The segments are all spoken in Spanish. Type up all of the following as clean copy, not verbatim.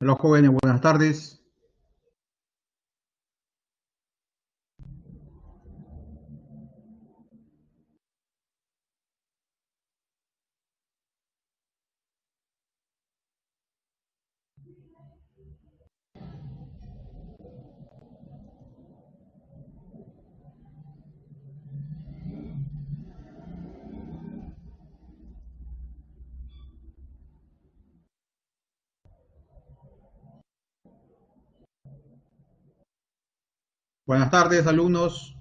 Hola jóvenes, buenas tardes. Buenas tardes, alumnos.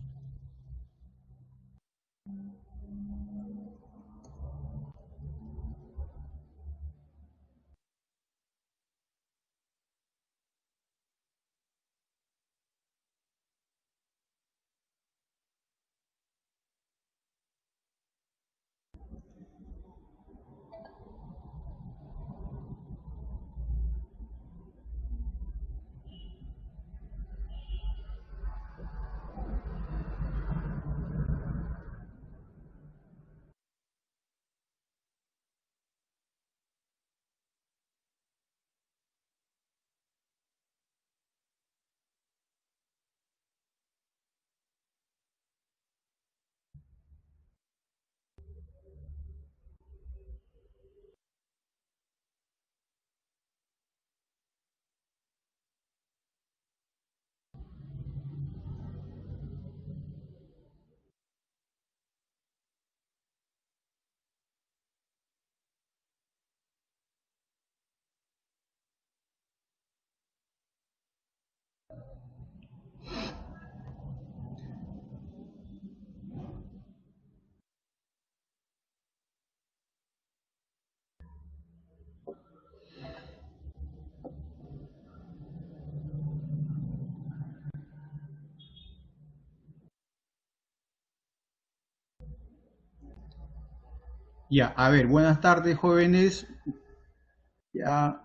Ya, a ver, buenas tardes, jóvenes. Ya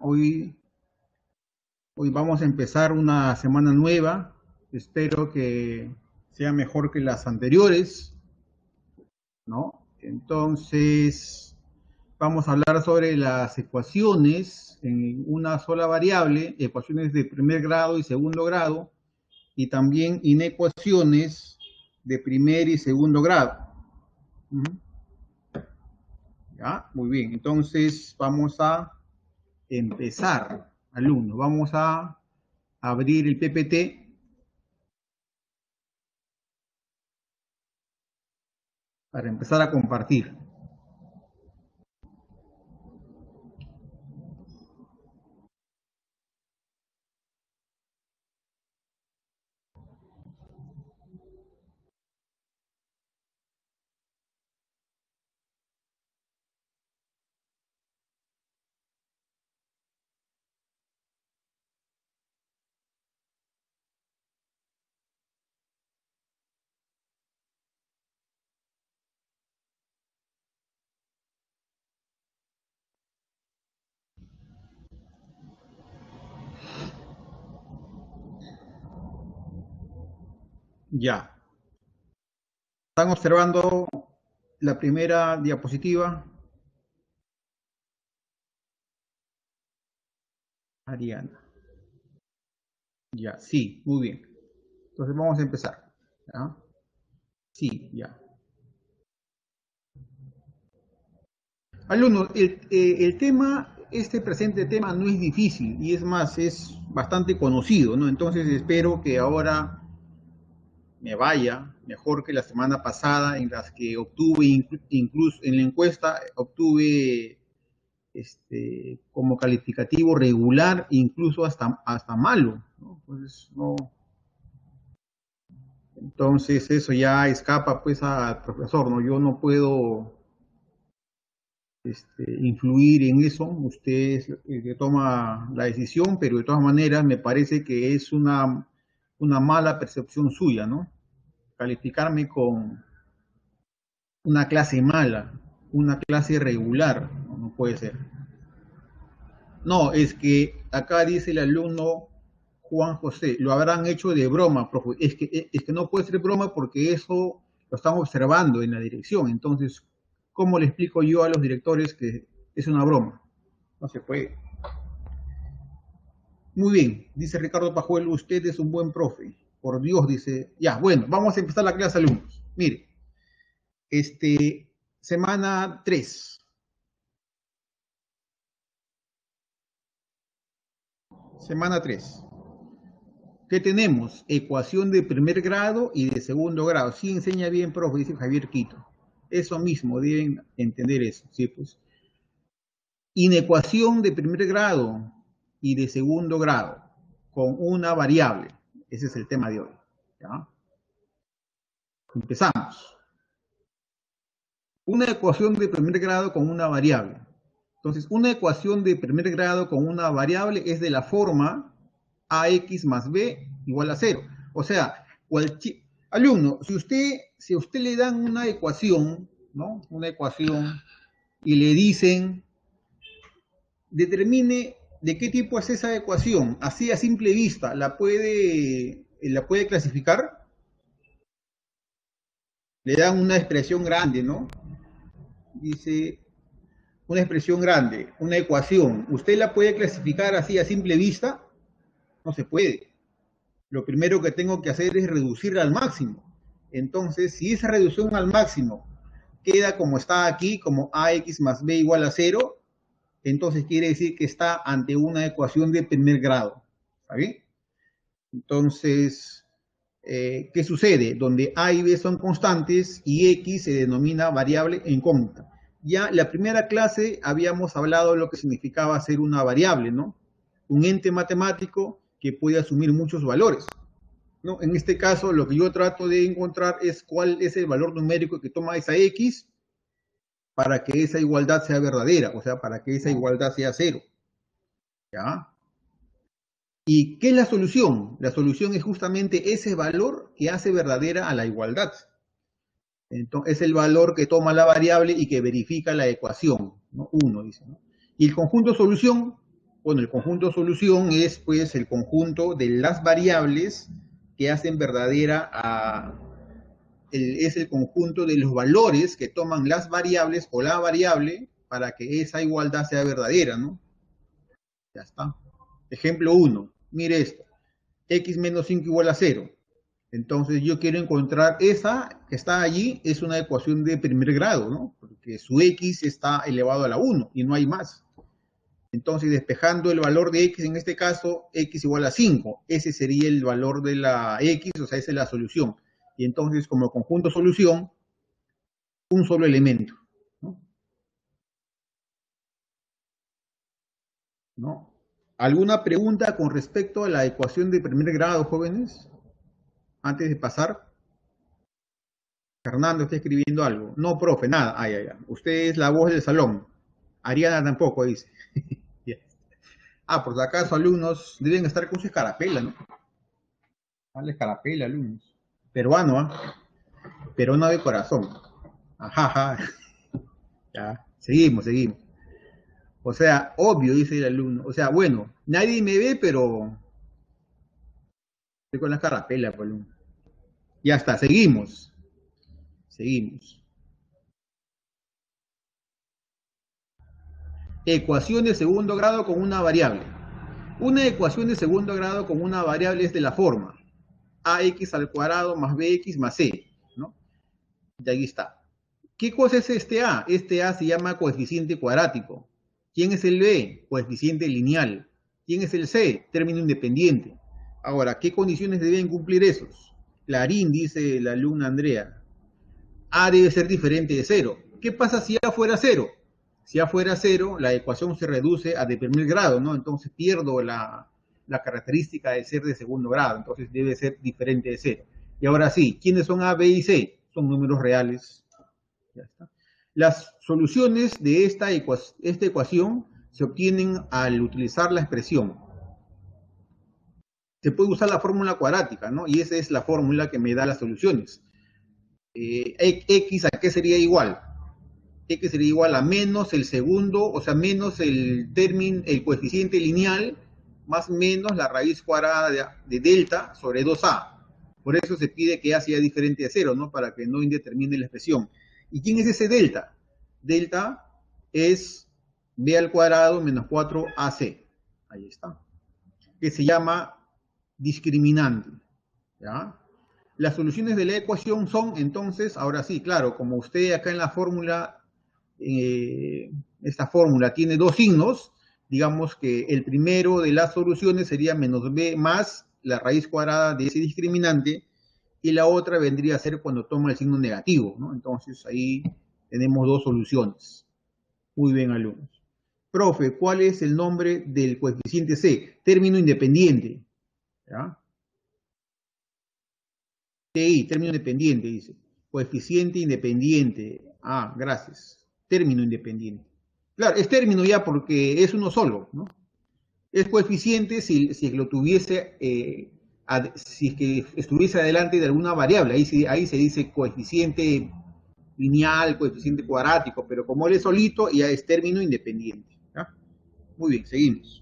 hoy vamos a empezar una semana nueva. Espero que sea mejor que las anteriores, ¿no? Entonces, vamos a hablar sobre las ecuaciones en una sola variable, ecuaciones de primer grado y segundo grado, y también inecuaciones de primer y segundo grado. Ujú. Ya, muy bien. Entonces vamos a empezar, alumnos. Vamos a abrir el PPT para empezar a compartir. Ya. ¿Están observando la primera diapositiva? Ariana. Ya, sí, muy bien. Entonces vamos a empezar. ¿Ya? Sí, ya. Alumnos, el tema, este presente tema no es difícil y es más, es bastante conocido, ¿no? Entonces espero que ahora me vaya mejor que la semana pasada en las que obtuve, incluso en la encuesta, obtuve como calificativo regular, incluso hasta malo, ¿no? Entonces eso ya escapa pues al profesor, ¿no? Yo no puedo influir en eso, usted es el que toma la decisión, pero de todas maneras me parece que es una mala percepción suya, ¿no? Calificarme con una clase mala, una clase regular, no, no puede ser. No, es que acá dice el alumno Juan José, lo habrán hecho de broma, profe. Es que no puede ser broma porque eso lo están observando en la dirección. Entonces, ¿cómo le explico yo a los directores que es una broma? No se puede. Muy bien, dice Ricardo Pajuelo, usted es un buen profe. Por Dios, dice. Ya, bueno, vamos a empezar la clase, alumnos. Mire, semana 3. Semana 3. ¿Qué tenemos? Ecuación de primer grado y de segundo grado. Sí, enseña bien, profe, dice Javier Quito. Eso mismo, deben entender eso. Sí, pues. Inecuación de primer grado y de segundo grado con una variable. Ese es el tema de hoy. ¿Ya? Empezamos. Una ecuación de primer grado con una variable. Entonces, una ecuación de primer grado con una variable es de la forma ax más b igual a 0. O sea, alumno, si a usted le dan una ecuación, ¿no? Una ecuación y le dicen, determine de qué tipo es esa ecuación, así a simple vista, ¿la puede clasificar? Le dan una expresión grande, ¿no? Dice, una expresión grande, una ecuación, ¿usted la puede clasificar así a simple vista? No se puede. Lo primero que tengo que hacer es reducirla al máximo. Entonces, si esa reducción al máximo queda como está aquí, como ax más b igual a 0, entonces quiere decir que está ante una ecuación de primer grado. ¿Está bien? Entonces, ¿qué sucede? Donde A y B son constantes y X se denomina variable e incógnita. Ya la primera clase habíamos hablado de lo que significaba ser una variable, ¿no? Un ente matemático que puede asumir muchos valores, ¿no? En este caso, lo que yo trato de encontrar es cuál es el valor numérico que toma esa X para que esa igualdad sea verdadera, o sea, para que esa igualdad sea cero, ¿ya? ¿Y qué es la solución? La solución es justamente ese valor que hace verdadera a la igualdad. Entonces, es el valor que toma la variable y que verifica la ecuación, ¿no? 1, dice, ¿no? Y el conjunto solución, bueno, el conjunto solución es pues el conjunto de las variables que hacen verdadera es el conjunto de los valores que toman las variables o la variable para que esa igualdad sea verdadera, ¿no? Ya está. Ejemplo 1, mire esto, x menos 5 igual a 0. Entonces yo quiero encontrar esa que está allí, es una ecuación de primer grado, ¿no? Porque su x está elevado a la 1 y no hay más. Entonces despejando el valor de x, en este caso, x igual a 5. Ese sería el valor de la x, o sea, esa es la solución. Y entonces como conjunto solución, un solo elemento, ¿no? ¿No? ¿Alguna pregunta con respecto a la ecuación de primer grado, jóvenes? Antes de pasar. Fernando está escribiendo algo. No, profe, nada. Ay, ay, ay. Usted es la voz del salón. Ariana tampoco, dice. Yeah. Por si acaso, alumnos deben estar con su escarapela, ¿no? Dale escarapela, alumnos. Peruano, ¿ah? Peruano de corazón. Ajá, ajá. Ya. Seguimos, seguimos. O sea, obvio, dice el alumno. O sea, bueno, nadie me ve, pero estoy con la escarapela, pues, alumno. Ya está, seguimos. Seguimos. Ecuación de segundo grado con una variable. Una ecuación de segundo grado con una variable es de la forma ax al cuadrado más bx más c, ¿no? Y ahí está. ¿Qué cosa es este a? Este a se llama coeficiente cuadrático. ¿Quién es el b? Coeficiente lineal. ¿Quién es el c? Término independiente. Ahora, ¿qué condiciones deben cumplir esos? Clarín, dice la alumna Andrea. A debe ser diferente de cero. ¿Qué pasa si A fuera cero? Si A fuera cero, la ecuación se reduce a de primer grado, ¿no? Entonces pierdo la característica de ser de segundo grado, entonces debe ser diferente de cero. Y ahora sí, ¿quiénes son A, B y C? Son números reales. Ya está. Las soluciones de esta ecuación se obtienen al utilizar la expresión. Se puede usar la fórmula cuadrática, ¿no? Y esa es la fórmula que me da las soluciones. X a qué sería igual. X sería igual a menos el segundo, o sea, menos el término, el coeficiente lineal, más menos la raíz cuadrada de delta sobre 2a. Por eso se pide que a sea diferente de cero, ¿no? Para que no indetermine la expresión. ¿Y quién es ese delta? Delta es b al cuadrado menos 4ac. Ahí está. que se llama discriminante, ¿ya? Las soluciones de la ecuación son, entonces, ahora sí, claro, como usted acá en la fórmula, esta fórmula tiene dos signos, digamos que el primero de las soluciones sería menos b más la raíz cuadrada de ese discriminante, y la otra vendría a ser cuando toma el signo negativo, ¿no? Entonces ahí tenemos dos soluciones. Muy bien, alumnos. Profe, ¿cuál es el nombre del coeficiente C? Término independiente, ¿ya? TI, término independiente, dice. Coeficiente independiente. Ah, gracias. Término independiente. Claro, es término ya porque es uno solo, ¿no? Es coeficiente si lo tuviese, si es que estuviese adelante de alguna variable. Ahí se dice coeficiente lineal, coeficiente cuadrático, pero como él es solito, ya es término independiente, ¿ya? Muy bien, seguimos.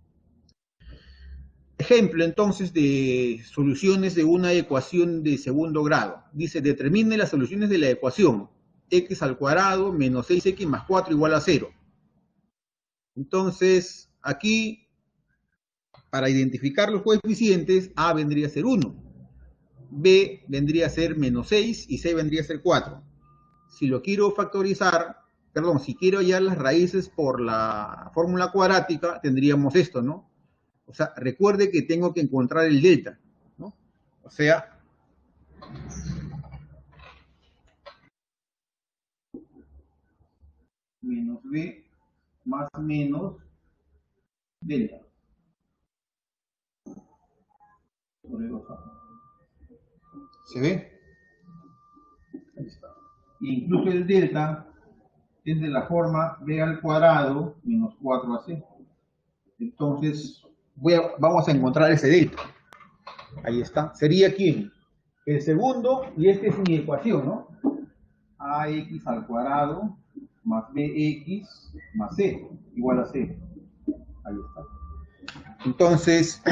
Ejemplo, entonces, de soluciones de una ecuación de segundo grado. Dice, determine las soluciones de la ecuación x al cuadrado menos 6x más 4 igual a 0. Entonces, aquí, para identificar los coeficientes, a vendría a ser 1, b vendría a ser menos 6 y c vendría a ser 4. Si lo quiero factorizar, perdón, si quiero hallar las raíces por la fórmula cuadrática, tendríamos esto, ¿no? O sea, recuerde que tengo que encontrar el delta, ¿no? O sea, menos b más menos delta sobre 2a. ¿Se ve? Ahí está. Incluso el delta es de la forma b al cuadrado menos 4ac. Entonces, vamos a encontrar ese delta. Ahí está. ¿Sería quién? El segundo, y esta es mi ecuación, ¿no? ax al cuadrado más bx más c igual a c. Ahí está. Entonces,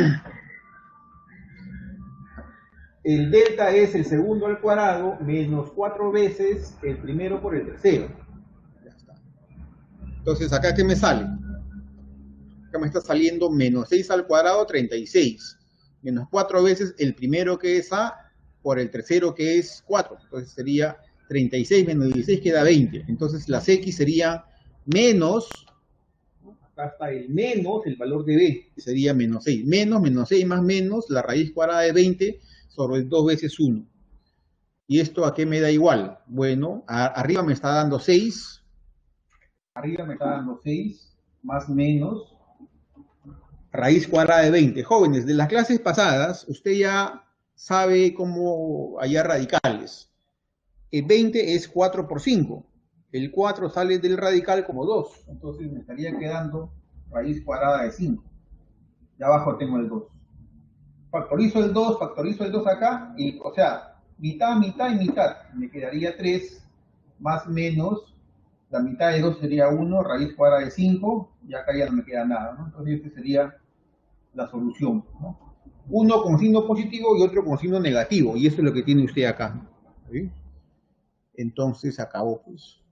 el delta es el segundo al cuadrado menos 4 veces el primero por el tercero. Ya está. Entonces, ¿acá qué me sale? Acá me está saliendo menos 6 al cuadrado, 36. Menos 4 veces el primero que es a por el tercero que es 4. Entonces sería 36 menos 16 queda 20. Entonces las x serían menos, acá está el menos, el valor de b, que sería menos 6. Menos 6 más menos, la raíz cuadrada de 20 sobre 2 veces 1. ¿Y esto a qué me da igual? Bueno, arriba me está dando 6. Arriba me está dando 6 más menos raíz cuadrada de 20. Jóvenes, de las clases pasadas, usted ya sabe cómo hallar radicales. El 20 es 4 por 5. El 4 sale del radical como 2. Entonces me estaría quedando raíz cuadrada de 5. Y abajo tengo el 2. Factorizo el 2 acá, y, o sea, mitad, mitad y mitad. Me quedaría 3 más menos, la mitad de 2 sería 1, raíz cuadrada de 5, y acá ya no me queda nada, ¿no? Entonces este sería la solución, ¿no? Uno con signo positivo y otro con signo negativo, y eso es lo que tiene usted acá, ¿sí? Entonces acabó, pues.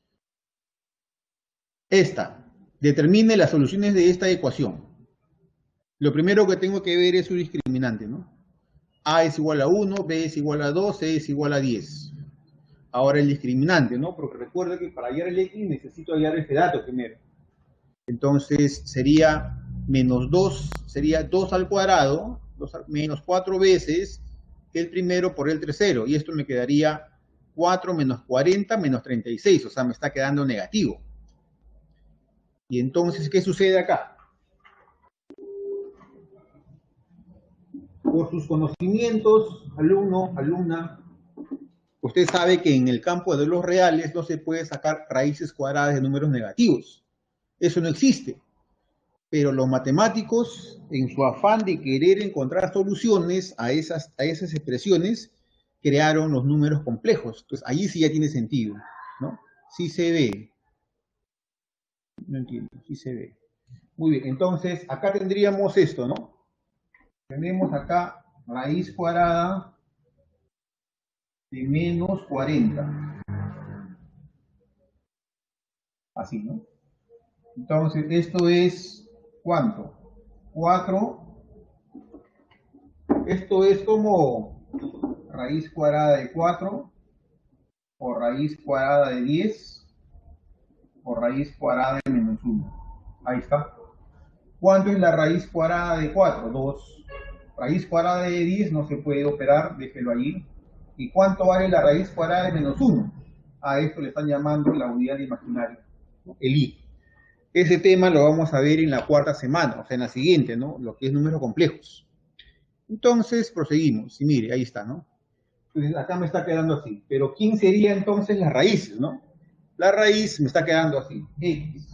Determine las soluciones de esta ecuación. Lo primero que tengo que ver es su discriminante, ¿no? A es igual a 1, B es igual a 2, C es igual a 10. Ahora el discriminante, ¿no? Porque recuerda que para hallar el X necesito hallar este dato primero. Entonces sería menos 2, sería 2 al cuadrado, menos 4 veces el primero por el tercero. Y esto me quedaría 4 menos 40 menos 36, o sea, me está quedando negativo. Y entonces, ¿qué sucede acá? Por sus conocimientos, alumno, alumna, usted sabe que en el campo de los reales no se puede sacar raíces cuadradas de números negativos. Eso no existe. Pero los matemáticos, en su afán de querer encontrar soluciones a esas expresiones, crearon los números complejos. Entonces, allí sí ya tiene sentido, ¿no? Sí se ve. No entiendo, sí se ve. Muy bien, entonces, acá tendríamos esto, ¿no? Tenemos acá raíz cuadrada de menos 40. Así, ¿no? Entonces, esto es, ¿cuánto? 4 esto es como raíz cuadrada de 4, o raíz cuadrada de 10, o raíz cuadrada de menos 1. Ahí está. ¿Cuánto es la raíz cuadrada de 4? 2. Raíz cuadrada de 10 no se puede operar, déjelo allí. ¿Y cuánto vale la raíz cuadrada de menos 1? A esto le están llamando la unidad imaginaria, el I. Ese tema lo vamos a ver en la cuarta semana, o sea, en la siguiente, ¿no? Lo que es números complejos. Entonces, proseguimos. Y mire, ahí está, ¿no? Entonces, acá me está quedando así. Pero, ¿quién sería entonces las raíces, no? La raíz me está quedando así. X.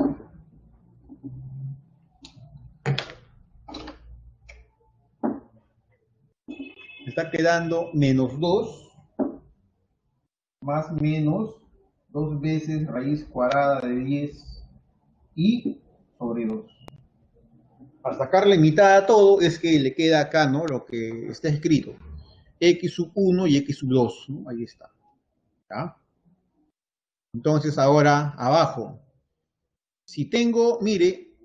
Me está quedando menos 2 más menos 2 veces raíz cuadrada de 10 y sobre 2. Para sacarle mitad a todo es que le queda acá, ¿no? Lo que está escrito. X sub 1 y X sub 2, ¿no? Ahí está. ¿Ya? Entonces ahora, abajo. Si tengo, mire,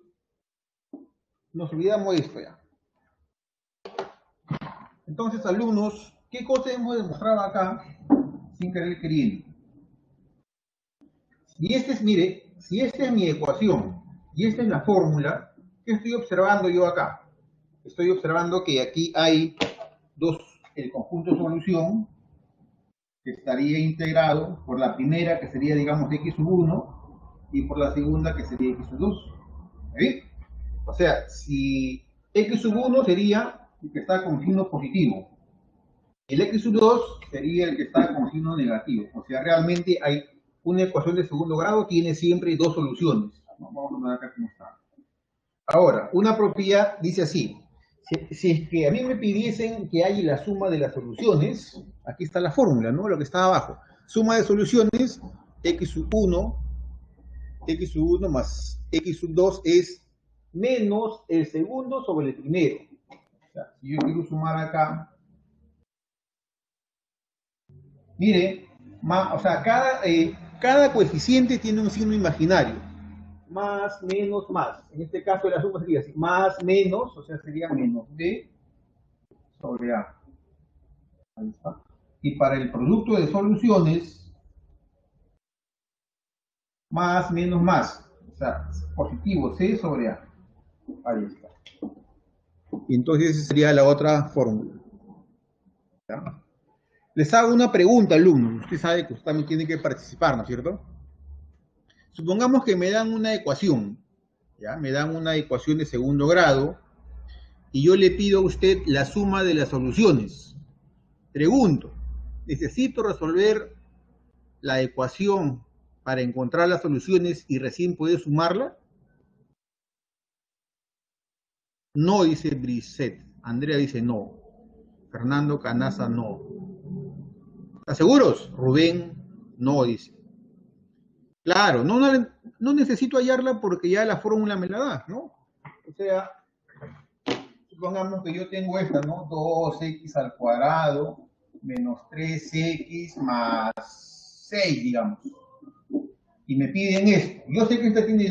nos olvidamos de esto ya. Entonces, alumnos, ¿qué cosa hemos demostrado acá sin querer queriendo? Y este es, mire, si esta es mi ecuación y esta es la fórmula, ¿qué estoy observando yo acá? Estoy observando que aquí hay el conjunto de solución que estaría integrado por la primera, que sería, digamos, X sub 1, y por la segunda, que sería X sub 2. ¿Sí? O sea, si X sub 1 sería el que está con signo positivo, el X sub 2 sería el que está con signo negativo. O sea, realmente hay una ecuación de segundo grado, tiene siempre dos soluciones. Vamos a poner acá cómo está. Ahora, una propiedad dice así. Si es que a mí me pidiesen que haya la suma de las soluciones, aquí está la fórmula, ¿no? Lo que está abajo. Suma de soluciones, X sub 1 más X sub 2 es menos el segundo sobre el primero. O sea, si yo quiero sumar acá, mire, o sea, cada coeficiente tiene un signo imaginario. Más, menos, más. En este caso la suma sería así. Más, menos, o sea, sería menos B sobre A. Ahí está. Y para el producto de soluciones, más, menos, más. O sea, positivo C sobre A. Ahí está. Y entonces esa sería la otra fórmula. ¿Ya? Les hago una pregunta, alumnos. Usted sabe que usted también tiene que participar, ¿no es cierto? Supongamos que me dan una ecuación, ¿ya? Me dan una ecuación de segundo grado y yo le pido a usted la suma de las soluciones. Pregunto, ¿necesito resolver la ecuación para encontrar las soluciones y recién poder sumarla? No, dice Brisset. Andrea dice no. Fernando Canaza no. ¿Están seguros? Rubén no, dice. Claro, no necesito hallarla porque ya la fórmula me la da, ¿no? O sea, supongamos que yo tengo esta, ¿no? 2x al cuadrado menos 3x más 6, digamos. Y me piden esto. Yo sé que esta tiene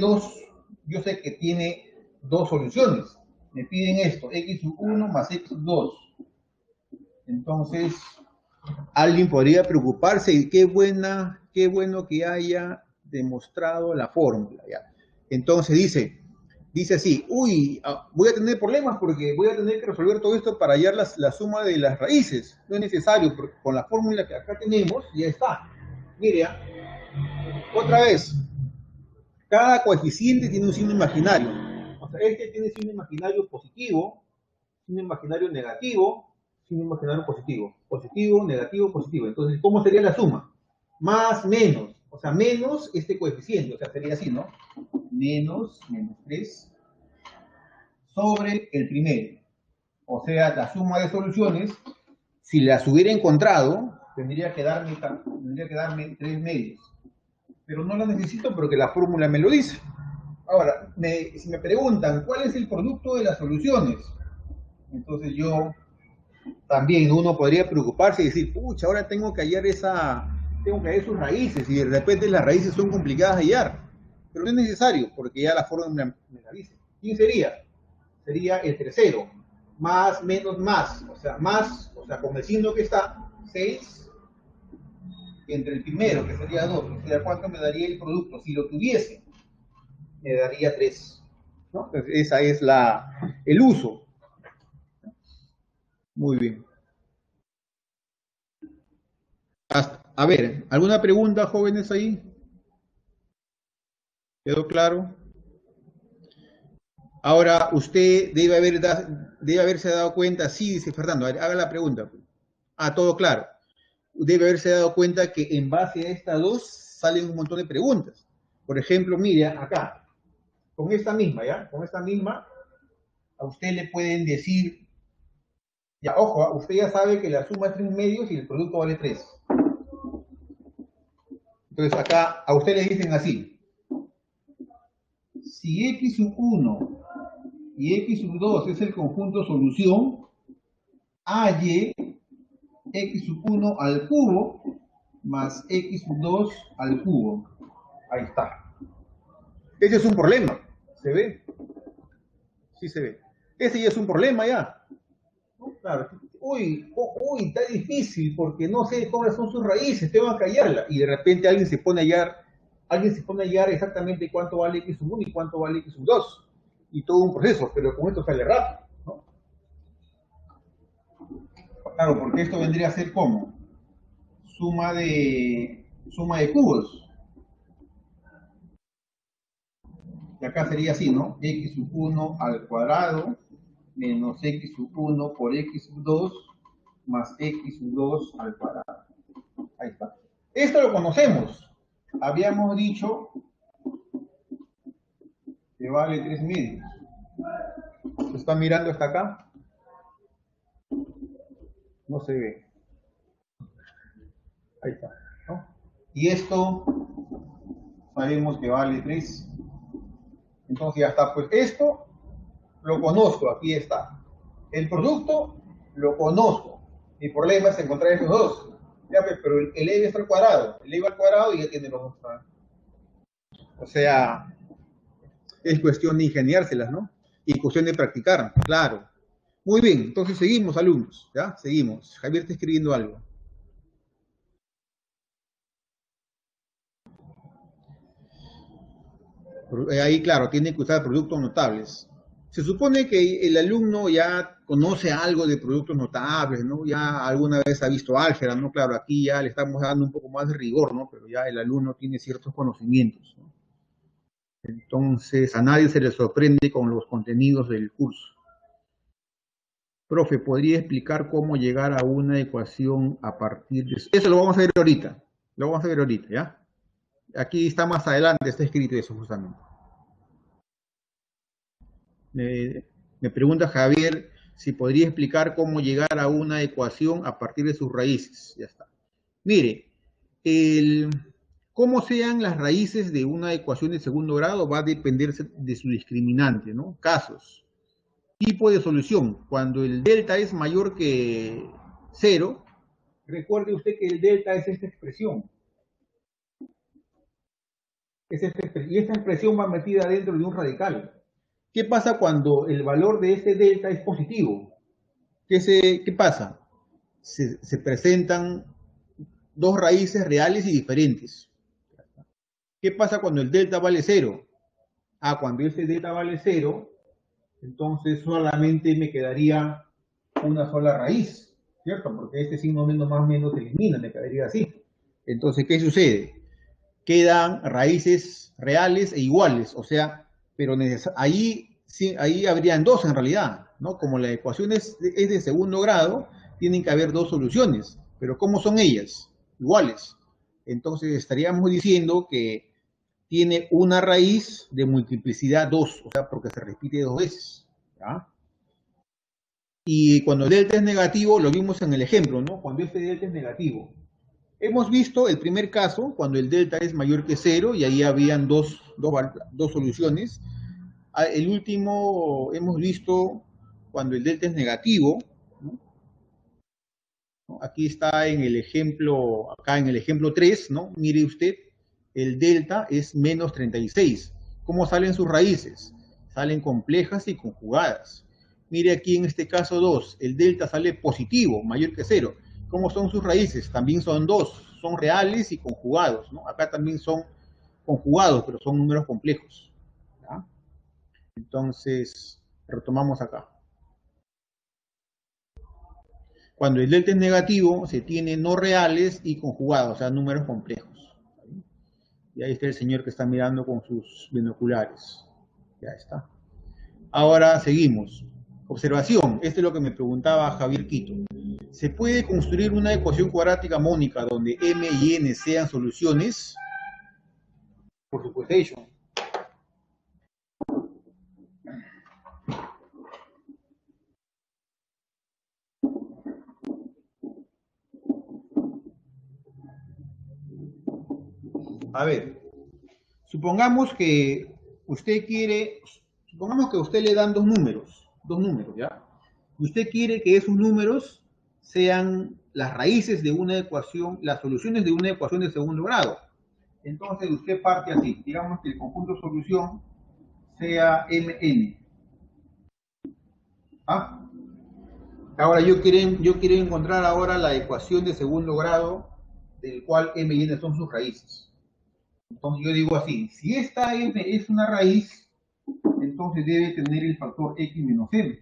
dos soluciones. Me piden esto, x sub 1 más x sub 2. Entonces, alguien podría preocuparse y qué bueno que haya demostrado la fórmula, ¿ya? Entonces dice así, uy, voy a tener problemas porque voy a tener que resolver todo esto para hallar la suma de las raíces. No es necesario, porque con la fórmula que acá tenemos, ya está. Mire, otra vez, cada coeficiente tiene un signo imaginario. O sea, este tiene signo imaginario positivo, signo imaginario negativo, signo imaginario positivo. Positivo, negativo, positivo. Entonces, ¿cómo sería la suma? Más, menos. O sea, menos este coeficiente. O sea, sería así, ¿no? Menos 3 sobre el primero. O sea, la suma de soluciones, si las hubiera encontrado, tendría que darme 3 medios. Pero no la necesito porque la fórmula me lo dice. Ahora, si me preguntan, ¿cuál es el producto de las soluciones? Entonces yo también, uno podría preocuparse y decir, pucha, ahora tengo que hallar sus raíces, y de repente las raíces son complicadas de hallar. Pero no es necesario, porque ya la fórmula me la dice. ¿Quién sería? Sería el tercero. más, menos, más. O sea, más, o sea, con el signo que está, 6, entre el primero, que sería 2. O sea, ¿cuánto me daría el producto? Si lo tuviese, me daría 3. ¿No? Entonces, esa es el uso. Muy bien. A ver, ¿alguna pregunta, jóvenes, ahí? ¿Quedó claro? Ahora, usted debe haberse dado cuenta, sí, dice Fernando, haga la pregunta. Todo claro. Debe haberse dado cuenta que en base a estas dos salen un montón de preguntas. Por ejemplo, mira, acá, con esta misma, ¿ya? Con esta misma, a usted le pueden decir, ya, ojo, usted ya sabe que la suma es 3 medios y el producto vale 3. Entonces acá a usted le dicen así, si x sub 1 y x sub 2 es el conjunto solución, AY x sub 1 al cubo más x sub 2 al cubo. Ahí está. Ese es un problema. ¿Se ve? Sí se ve. Ese ya es un problema ya. Claro. Uy, está difícil porque no sé cuáles son sus raíces, tengo que hallarla. Y de repente alguien se pone a hallar exactamente cuánto vale x sub 1 y cuánto vale x sub 2. Y todo un proceso, pero con esto sale rápido, ¿no? Claro, porque esto vendría a ser como suma de cubos. Y acá sería así, ¿no? X sub 1 al cuadrado menos x sub 1 por x sub 2 más x sub 2 al cuadrado. Ahí está. Esto lo conocemos. Habíamos dicho que vale 3 medios. ¿Se está mirando hasta acá? No se ve. Ahí está, ¿no? Y esto sabemos que vale 3. Entonces ya está. Pues esto lo conozco, aquí está. El producto lo conozco. Mi problema es encontrar esos dos. Ya, pero el EV está al cuadrado. El EV al cuadrado y ya tiene los dos. O sea, es cuestión de ingeniárselas, ¿no? Y cuestión de practicar, claro. Muy bien, entonces seguimos, alumnos, ¿ya? Seguimos. Javier está escribiendo algo. Ahí, claro, tiene que usar productos notables. Se supone que el alumno ya conoce algo de productos notables, ¿no? Ya alguna vez ha visto álgebra, ¿no? Claro, aquí ya le estamos dando un poco más de rigor, ¿no? Pero ya el alumno tiene ciertos conocimientos, ¿no? Entonces, a nadie se le sorprende con los contenidos del curso. Profe, ¿podría explicar cómo llegar a una ecuación a partir de eso? Eso lo vamos a ver ahorita. Lo vamos a ver ahorita, ¿ya? Aquí está más adelante, está escrito eso justamente. Me pregunta Javier si podría explicar cómo llegar a una ecuación a partir de sus raíces. Ya está. Mire, cómo sean las raíces de una ecuación de segundo grado va a depender de su discriminante, ¿no? Casos. Tipo de solución. Cuando el delta es mayor que 0, recuerde usted que el delta es esta expresión. Y esta expresión va metida dentro de un radical. ¿Qué pasa cuando el valor de este delta es positivo? ¿Qué pasa? Se presentan dos raíces reales y diferentes. ¿Qué pasa cuando el delta vale 0? Cuando este delta vale 0, entonces solamente me quedaría una sola raíz, ¿cierto? Porque este signo menos más menos se elimina, me quedaría así. Entonces, ¿qué sucede? Quedan raíces reales e iguales, o sea, pero ahí habrían dos en realidad, ¿no? Como la ecuación es de segundo grado, tienen que haber dos soluciones, pero ¿cómo son ellas? Iguales. Entonces estaríamos diciendo que tiene una raíz de multiplicidad 2, o sea, porque se repite dos veces, ¿ya? Y cuando el delta es negativo, lo vimos en el ejemplo, ¿no? Cuando este delta es negativo. Hemos visto el primer caso, cuando el delta es mayor que 0, y ahí habían dos soluciones. El último hemos visto cuando el delta es negativo, ¿no? Aquí está en el ejemplo, acá en el ejemplo 3, ¿no? Mire usted, el delta es menos 36. ¿Cómo salen sus raíces? Salen complejas y conjugadas. Mire aquí en este caso 2, el delta sale positivo, mayor que 0. ¿Cómo son sus raíces? También son 2, son reales y conjugados, ¿no? Acá también son conjugados, pero son números complejos. ¿Ya? Entonces, retomamos acá. Cuando el delta es negativo, se tiene no reales y conjugados, o sea, números complejos. Y ahí está el señor que está mirando con sus binoculares. Ya está. Ahora seguimos. Observación, esto es lo que me preguntaba Javier Quito. ¿Se puede construir una ecuación cuadrática mónica donde m y n sean soluciones? Por supuesto. A ver, supongamos que usted quiere, supongamos que a usted le dan dos números, ¿ya? Y usted quiere que esos números sean las raíces de una ecuación, las soluciones de una ecuación de segundo grado. Entonces usted parte así, digamos que el conjunto solución sea Mn. ¿Ah? Ahora yo quiero encontrar ahora la ecuación de segundo grado del cual m y n son sus raíces. Entonces yo digo así, si esta m es una raíz, entonces debe tener el factor x menos m.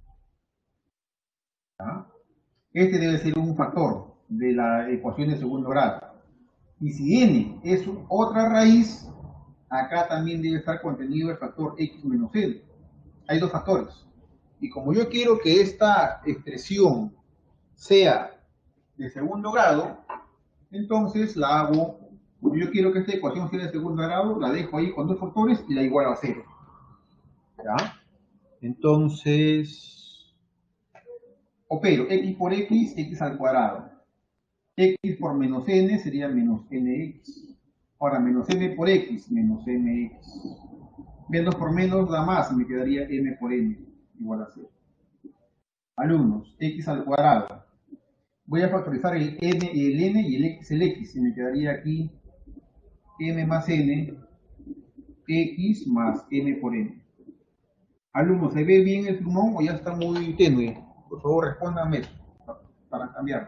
¿Ah? Este debe ser un factor de la ecuación de segundo grado. Y si n es otra raíz, acá también debe estar contenido el factor x menos n. Hay dos factores. Y como yo quiero que esta expresión sea de segundo grado, entonces la hago, como yo quiero que esta ecuación sea de segundo grado, la dejo ahí con dos factores y la igualo a 0. ¿Ya? Entonces, opero x por x, x al cuadrado. X por menos n sería menos nx. Ahora, menos m por x, menos mx. Menos por menos da más, me quedaría m por n, igual a 0. Alumnos, x al cuadrado. Voy a factorizar el n y el n y el x, y me quedaría aquí m más n, x más m por n. Alumnos, ¿se ve bien el plumón o ya está muy tenue? Por favor, respóndanme para cambiar.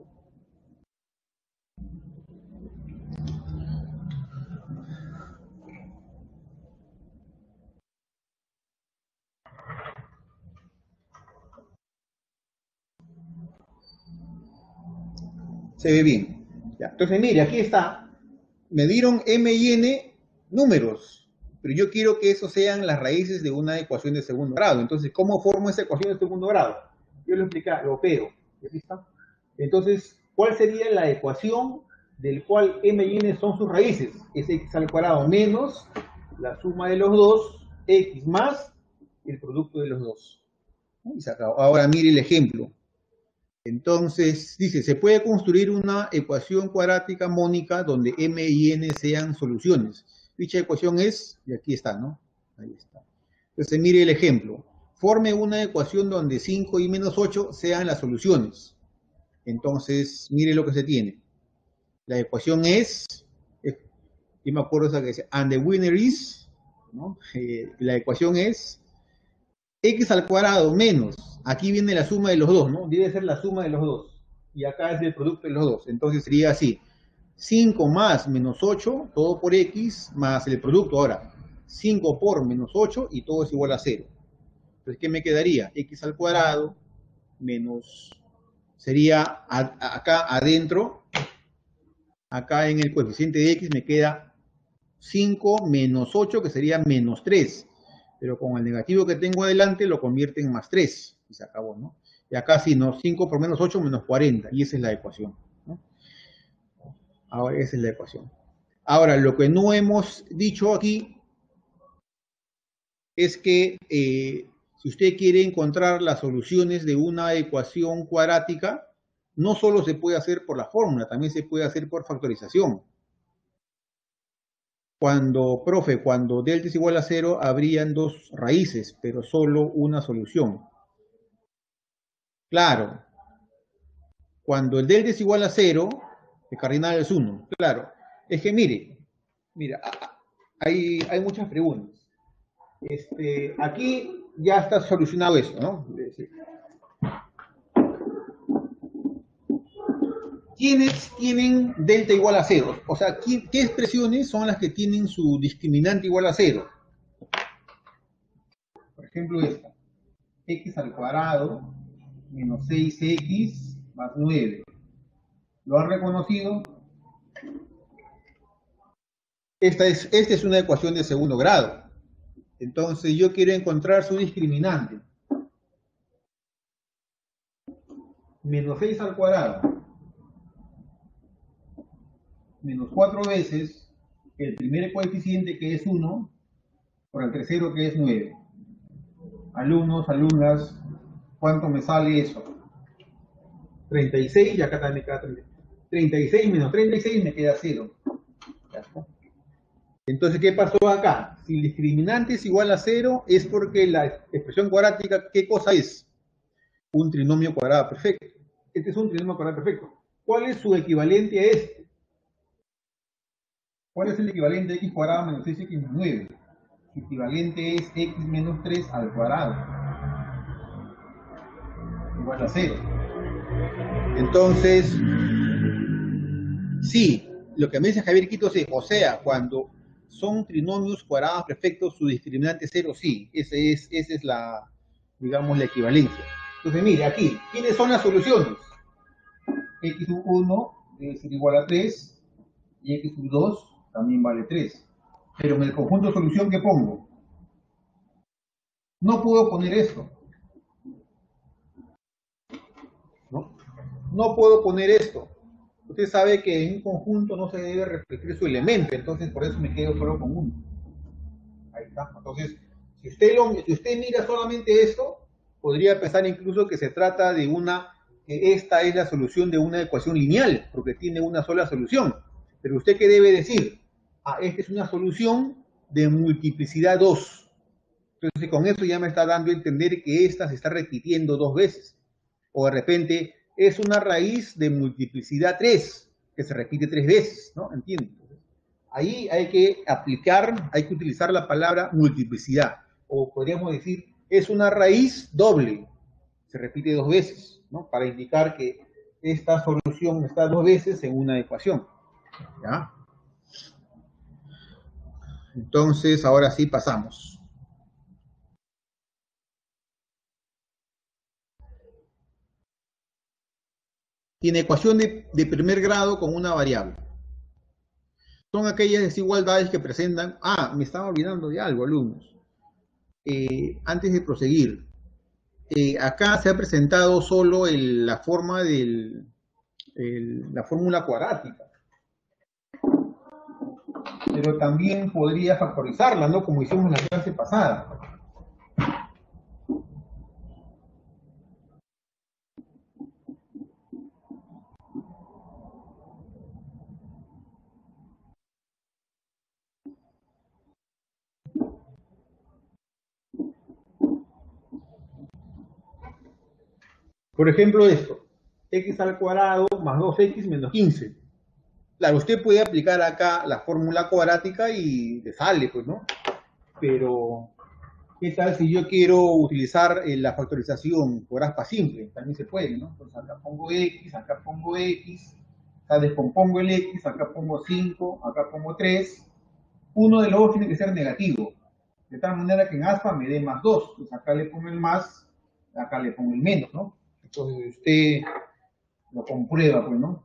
Se ve bien. Ya. Entonces, mire, aquí está. Me dieron m y n números, pero yo quiero que esos sean las raíces de una ecuación de segundo grado. Entonces, ¿cómo formo esa ecuación de segundo grado? Yo lo expliqué, lo opero. Aquí está. Entonces, ¿cuál sería la ecuación del cual m y n son sus raíces? Es x al cuadrado menos la suma de los dos, x más el producto de los dos. Y se acabó. Ahora mire el ejemplo. Entonces, dice, se puede construir una ecuación cuadrática mónica donde m y n sean soluciones. Dicha ecuación es, y aquí está, ¿no? Ahí está. Entonces, mire el ejemplo. Forme una ecuación donde 5 y menos 8 sean las soluciones. Entonces, mire lo que se tiene. La ecuación es, yo me acuerdo esa que dice, and the winner is, ¿no? La ecuación es x al cuadrado menos, aquí viene la suma de los dos, ¿no? Debe ser la suma de los dos. Y acá es el producto de los dos. Entonces sería así. 5 más menos 8, todo por x, más el producto. Ahora, 5 por menos 8 y todo es igual a 0. Entonces, ¿qué me quedaría? X al cuadrado menos, sería acá adentro, acá en el coeficiente de x me queda 5 menos 8, que sería menos 3. Pero con el negativo que tengo adelante lo convierte en más 3. Y se acabó, ¿no? Y acá sí, ¿no? 5 por menos 8 menos 40. Y esa es la ecuación, ¿no? Ahora, esa es la ecuación. Ahora, lo que no hemos dicho aquí es que si usted quiere encontrar las soluciones de una ecuación cuadrática, no solo se puede hacer por la fórmula, también se puede hacer por factorización. Cuando delta es igual a 0, habrían dos raíces, pero solo una solución. Claro, cuando el delta es igual a 0, el cardinal es 1. Claro, es que mire, hay muchas preguntas. Aquí ya está solucionado eso, ¿no? ¿Quiénes tienen delta igual a 0? O sea, ¿qué expresiones son las que tienen su discriminante igual a 0? Por ejemplo, esta. X al cuadrado menos 6x más 9. ¿Lo han reconocido? Esta es una ecuación de segundo grado. Entonces yo quiero encontrar su discriminante. Menos 6 al cuadrado. Menos 4 veces el primer coeficiente, que es 1, por el tercero, que es 9. Alumnos, alumnas, ¿cuánto me sale eso? 36, y acá también me queda 30. 36 menos 36 me queda 0. Entonces, ¿qué pasó acá? Si el discriminante es igual a 0, es porque la expresión cuadrática, ¿qué cosa es? Un trinomio cuadrado perfecto. Este es un trinomio cuadrado perfecto. ¿Cuál es su equivalente a este? ¿Cuál es el equivalente de x cuadrado menos 6x menos 9? Su equivalente es x menos 3 al cuadrado. Igual a 0. Entonces, sí, lo que me dice Javier Quitos es, o sea, cuando son trinomios cuadrados perfectos, su discriminante es 0, sí. Esa es la, digamos, la equivalencia. Entonces, mire, aquí, ¿quiénes son las soluciones? X sub 1 debe ser igual a 3 y X sub 2 también vale 3. Pero en el conjunto de solución, ¿qué pongo? No puedo poner esto. No puedo poner esto. Usted sabe que en un conjunto no se debe repetir su elemento, entonces por eso me quedo solo con uno. Ahí está. Entonces, si usted mira solamente esto, podría pensar incluso que se trata de esta es la solución de una ecuación lineal, porque tiene una sola solución. Pero usted, ¿qué debe decir? Esta es una solución de multiplicidad 2. Entonces, con eso ya me está dando a entender que esta se está repitiendo 2 veces. O de repente es una raíz de multiplicidad 3, que se repite 3 veces, ¿no? ¿Entiendes? Ahí hay que utilizar la palabra multiplicidad. O podríamos decir, es una raíz doble, se repite 2 veces, ¿no? Para indicar que esta solución está 2 veces en una ecuación. ¿Ya? Entonces, ahora sí pasamos. Tiene ecuación de primer grado con una variable. Son aquellas desigualdades que presentan... me estaba olvidando de algo, alumnos. Antes de proseguir, acá se ha presentado solo la forma la fórmula cuadrática. Pero también podría factorizarla, ¿no? Como hicimos en la clase pasada. Por ejemplo, esto. X al cuadrado más 2x menos 15. Claro, usted puede aplicar acá la fórmula cuadrática y le sale, pues, ¿no? Pero, ¿qué tal si yo quiero utilizar la factorización por aspa simple? También se puede, ¿no? Entonces acá pongo x, acá descompongo el x, acá pongo 5, acá pongo 3. Uno de los dos tiene que ser negativo, de tal manera que en aspa me dé más 2. Entonces acá le pongo el más, acá le pongo el menos, ¿no? Entonces usted lo comprueba, pues, ¿no?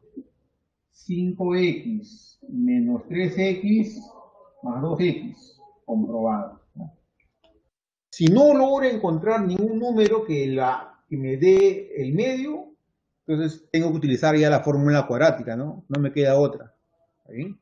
5x menos 3x más 2x, comprobado, ¿no? Si no logro encontrar ningún número que me dé el medio, entonces tengo que utilizar ya la fórmula cuadrática, ¿no? No me queda otra. ¿Sí?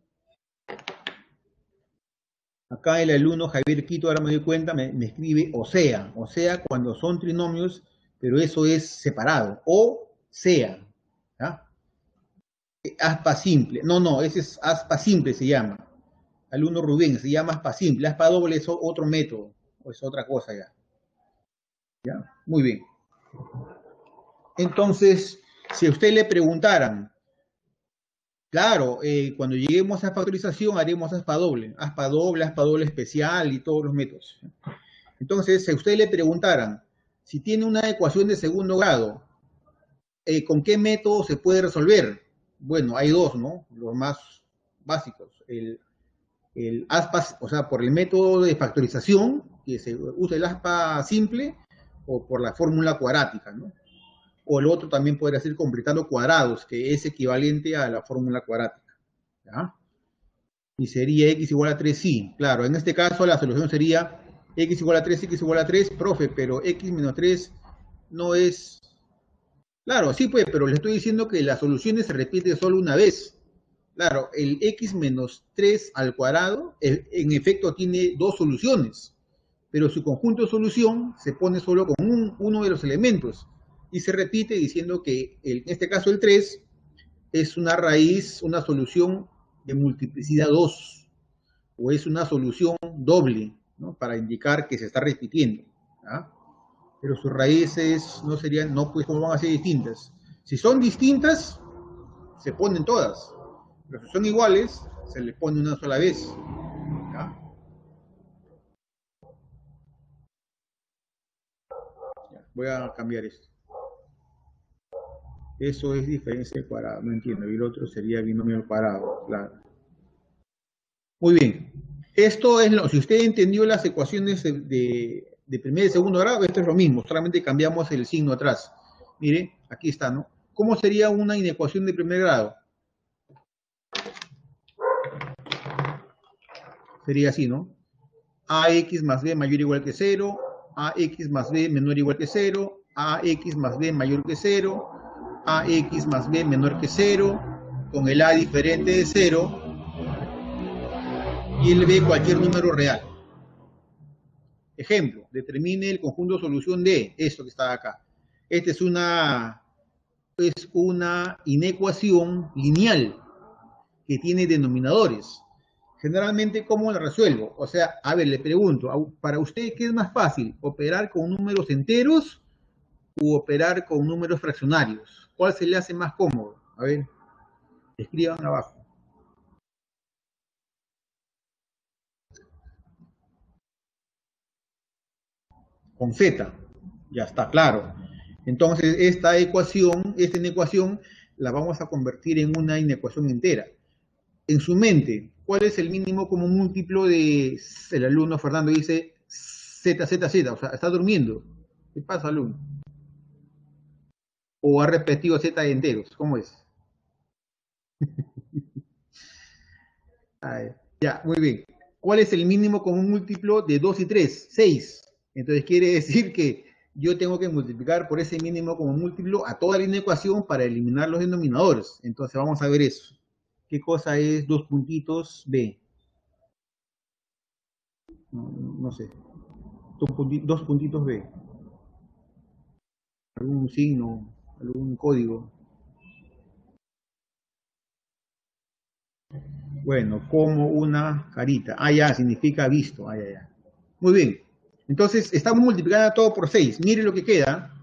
Acá el alumno Javier Quito, ahora me doy cuenta, me escribe o sea cuando son trinomios, pero eso es separado, o sea, ¿ya? Aspa simple, no, ese es aspa simple se llama, alumno Rubén, se llama aspa simple, aspa doble es otro método, o es otra cosa ya. ¿Ya? Muy bien. Entonces, si a usted le preguntaran, claro, cuando lleguemos a factorización haremos aspa doble especial y todos los métodos. Entonces, Entonces, si a usted le preguntaran, si tiene una ecuación de segundo grado, ¿con qué método se puede resolver? Bueno, hay dos, ¿no? Los más básicos. El aspa, o sea, por el método de factorización, que se usa el aspa simple, o por la fórmula cuadrática, ¿no? O el otro también podría ser completando cuadrados, que es equivalente a la fórmula cuadrática, ¿ya? Y sería x igual a 3, sí, claro, en este caso la solución sería x igual a 3, x igual a 3, profe, pero x menos 3 no es... Claro, sí pues, pero le estoy diciendo que las soluciones se repiten solo una vez. Claro, el x menos 3 al cuadrado, en efecto, tiene dos soluciones, pero su conjunto de solución se pone solo con uno de los elementos y se repite diciendo que en este caso el 3 es una raíz, una solución de multiplicidad 2 o es una solución doble, ¿no? Para indicar que se está repitiendo, ¿ah? Pero sus raíces no serían, no, pues, ¿cómo van a ser distintas? Si son distintas, se ponen todas. Pero si son iguales, se les pone una sola vez. ¿Ya? Voy a cambiar esto. Eso es diferencia de cuadrado, no entiendo. Y el otro sería binomio al cuadrado, claro. Muy bien. Esto es lo, si usted entendió las ecuaciones de primer y segundo grado, esto es lo mismo, solamente cambiamos el signo atrás. Mire, aquí está, ¿no? ¿Cómo sería una inecuación de primer grado? Sería así, ¿no? AX más B mayor o igual que 0, AX más B menor o igual que 0, AX más B mayor que 0, AX más B menor que 0, con el A diferente de 0, y el B cualquier número real. Ejemplo, determine el conjunto de solución de esto que está acá. Esta es una inecuación lineal que tiene denominadores. Generalmente, ¿cómo la resuelvo? O sea, a ver, le pregunto, para usted, ¿qué es más fácil? ¿Operar con números enteros u operar con números fraccionarios? ¿Cuál se le hace más cómodo? A ver, escriban abajo. Con Z, ya está claro. Entonces, esta inecuación, la vamos a convertir en una inecuación entera. En su mente, ¿cuál es el mínimo común múltiplo de... El alumno Fernando dice Z, Z, Z, o sea, está durmiendo. ¿Qué pasa, alumno? ¿O ha repetido Z de enteros? ¿Cómo es? Ya, muy bien. ¿Cuál es el mínimo común múltiplo de 2 y 3? 6. Entonces quiere decir que yo tengo que multiplicar por ese mínimo común múltiplo a toda la inecuación para eliminar los denominadores. Entonces vamos a ver eso. ¿Qué cosa es dos puntitos B? No, no sé. Dos puntitos B. ¿Algún signo? ¿Algún código? Bueno, como una carita. Ah, ya, significa visto. Ah, ya, ya. Muy bien. Entonces, estamos multiplicando todo por 6. Mire lo que queda.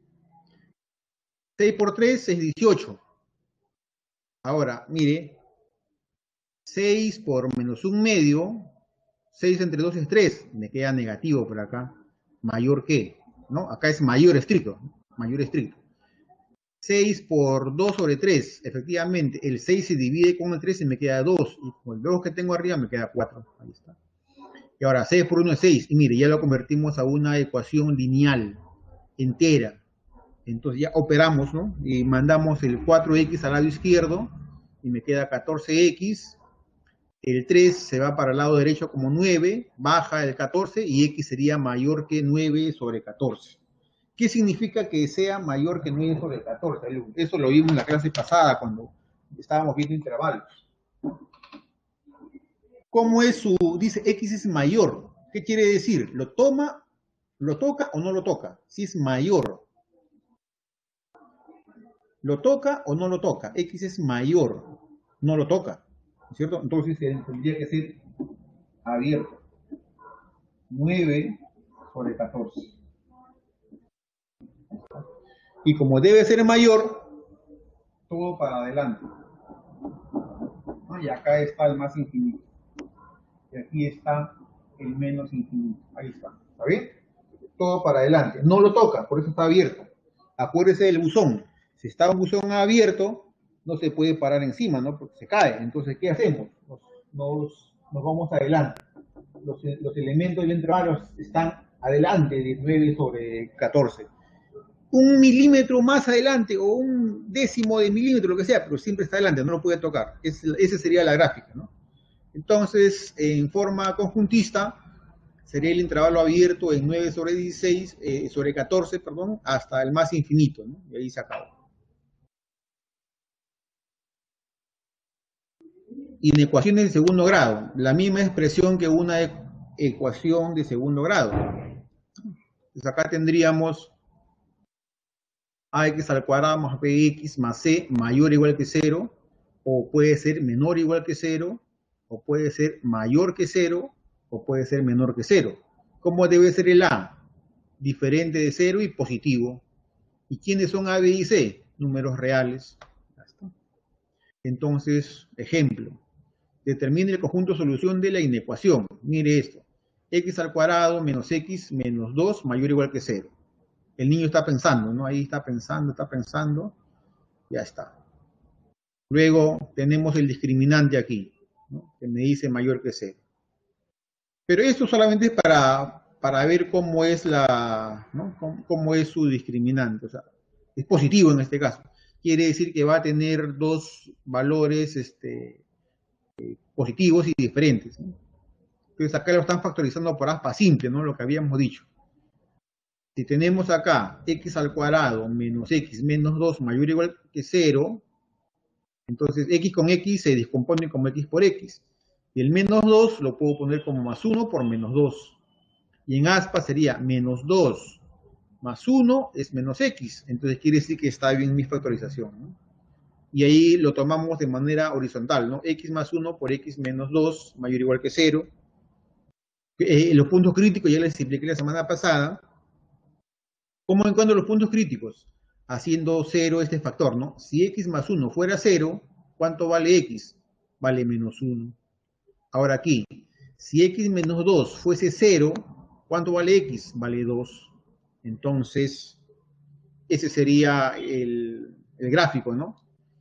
6 por 3 es 18. Ahora, mire. 6 por menos un medio. 6 entre 2 es 3. Me queda negativo por acá. Mayor que, ¿no? Acá es mayor estricto. Mayor estricto. 6 por 2 sobre 3. Efectivamente, el 6 se divide con el 3 y me queda 2. Y con el 2 que tengo arriba me queda 4. Ahí está. Y ahora 6 por 1 es 6. Y mire, ya lo convertimos a una ecuación lineal, entera. Entonces ya operamos, ¿no? Y mandamos el 4x al lado izquierdo y me queda 14x. El 3 se va para el lado derecho como 9, baja el 14 y x sería mayor que 9 sobre 14. ¿Qué significa que sea mayor que 9 sobre 14? Eso lo vimos en la clase pasada cuando estábamos viendo intervalos. ¿Cómo es su, dice x es mayor? ¿Qué quiere decir? ¿Lo toma, lo toca o no lo toca? Si es mayor. ¿Lo toca o no lo toca? X es mayor. No lo toca. ¿Cierto? Entonces tendría que ser abierto. 9 sobre 14. Y como debe ser mayor, todo para adelante. Y acá está el más infinito. Y aquí está el menos infinito. Ahí está. ¿Está bien? todo para adelante. No lo toca, por eso está abierto. Acuérdese del buzón. Si está un buzón abierto, no se puede parar encima, ¿no? Porque se cae. Entonces, ¿qué hacemos? Nos vamos adelante. Los elementos del intervalo están adelante de 9 sobre 14. Un milímetro más adelante o un décimo de milímetro, lo que sea, pero siempre está adelante, no lo puede tocar. Esa sería la gráfica, ¿no? Entonces, en forma conjuntista, sería el intervalo abierto en 9 sobre 16, sobre 14, perdón, hasta el más infinito, ¿no? Y ahí se acaba. Inecuaciones de segundo grado, la misma expresión que una ecuación de segundo grado. Entonces acá tendríamos ax al cuadrado más bx más c mayor o igual que 0, o puede ser menor o igual que 0, o puede ser mayor que 0, o puede ser menor que 0. ¿Cómo debe ser el a? Diferente de 0 y positivo. ¿Y quiénes son a, b y c? Números reales. Entonces, ejemplo. Determine el conjunto de solución de la inecuación. Mire esto. X al cuadrado menos x menos 2 mayor o igual que 0. El niño está pensando, ¿no? Ahí está pensando. Ya está. Luego tenemos el discriminante aquí, ¿no? Que me dice mayor que 0. Pero esto solamente es para ver cómo es ¿no? Cómo es su discriminante. O sea, es positivo en este caso. Quiere decir que va a tener dos valores positivos y diferentes, ¿no? Entonces acá lo están factorizando por aspa simple, ¿no? Lo que habíamos dicho. Si tenemos acá x al cuadrado menos x menos 2 mayor o igual que 0, entonces x con x se descompone como x por x. Y el menos 2 lo puedo poner como más 1 por menos 2. Y en aspa sería menos 2 más 1 es menos x. Entonces quiere decir que está bien mi factorización, ¿no? Y ahí lo tomamos de manera horizontal, ¿no? X más 1 por x menos 2 mayor o igual que 0. Los puntos críticos ya les expliqué la semana pasada. ¿Cómo encuentro los puntos críticos? Haciendo 0 este factor, ¿no? Si x más 1 fuera 0, ¿cuánto vale x? Vale menos 1. Ahora aquí, si x menos 2 fuese 0, ¿cuánto vale x? Vale 2. Entonces, ese sería el gráfico, ¿no?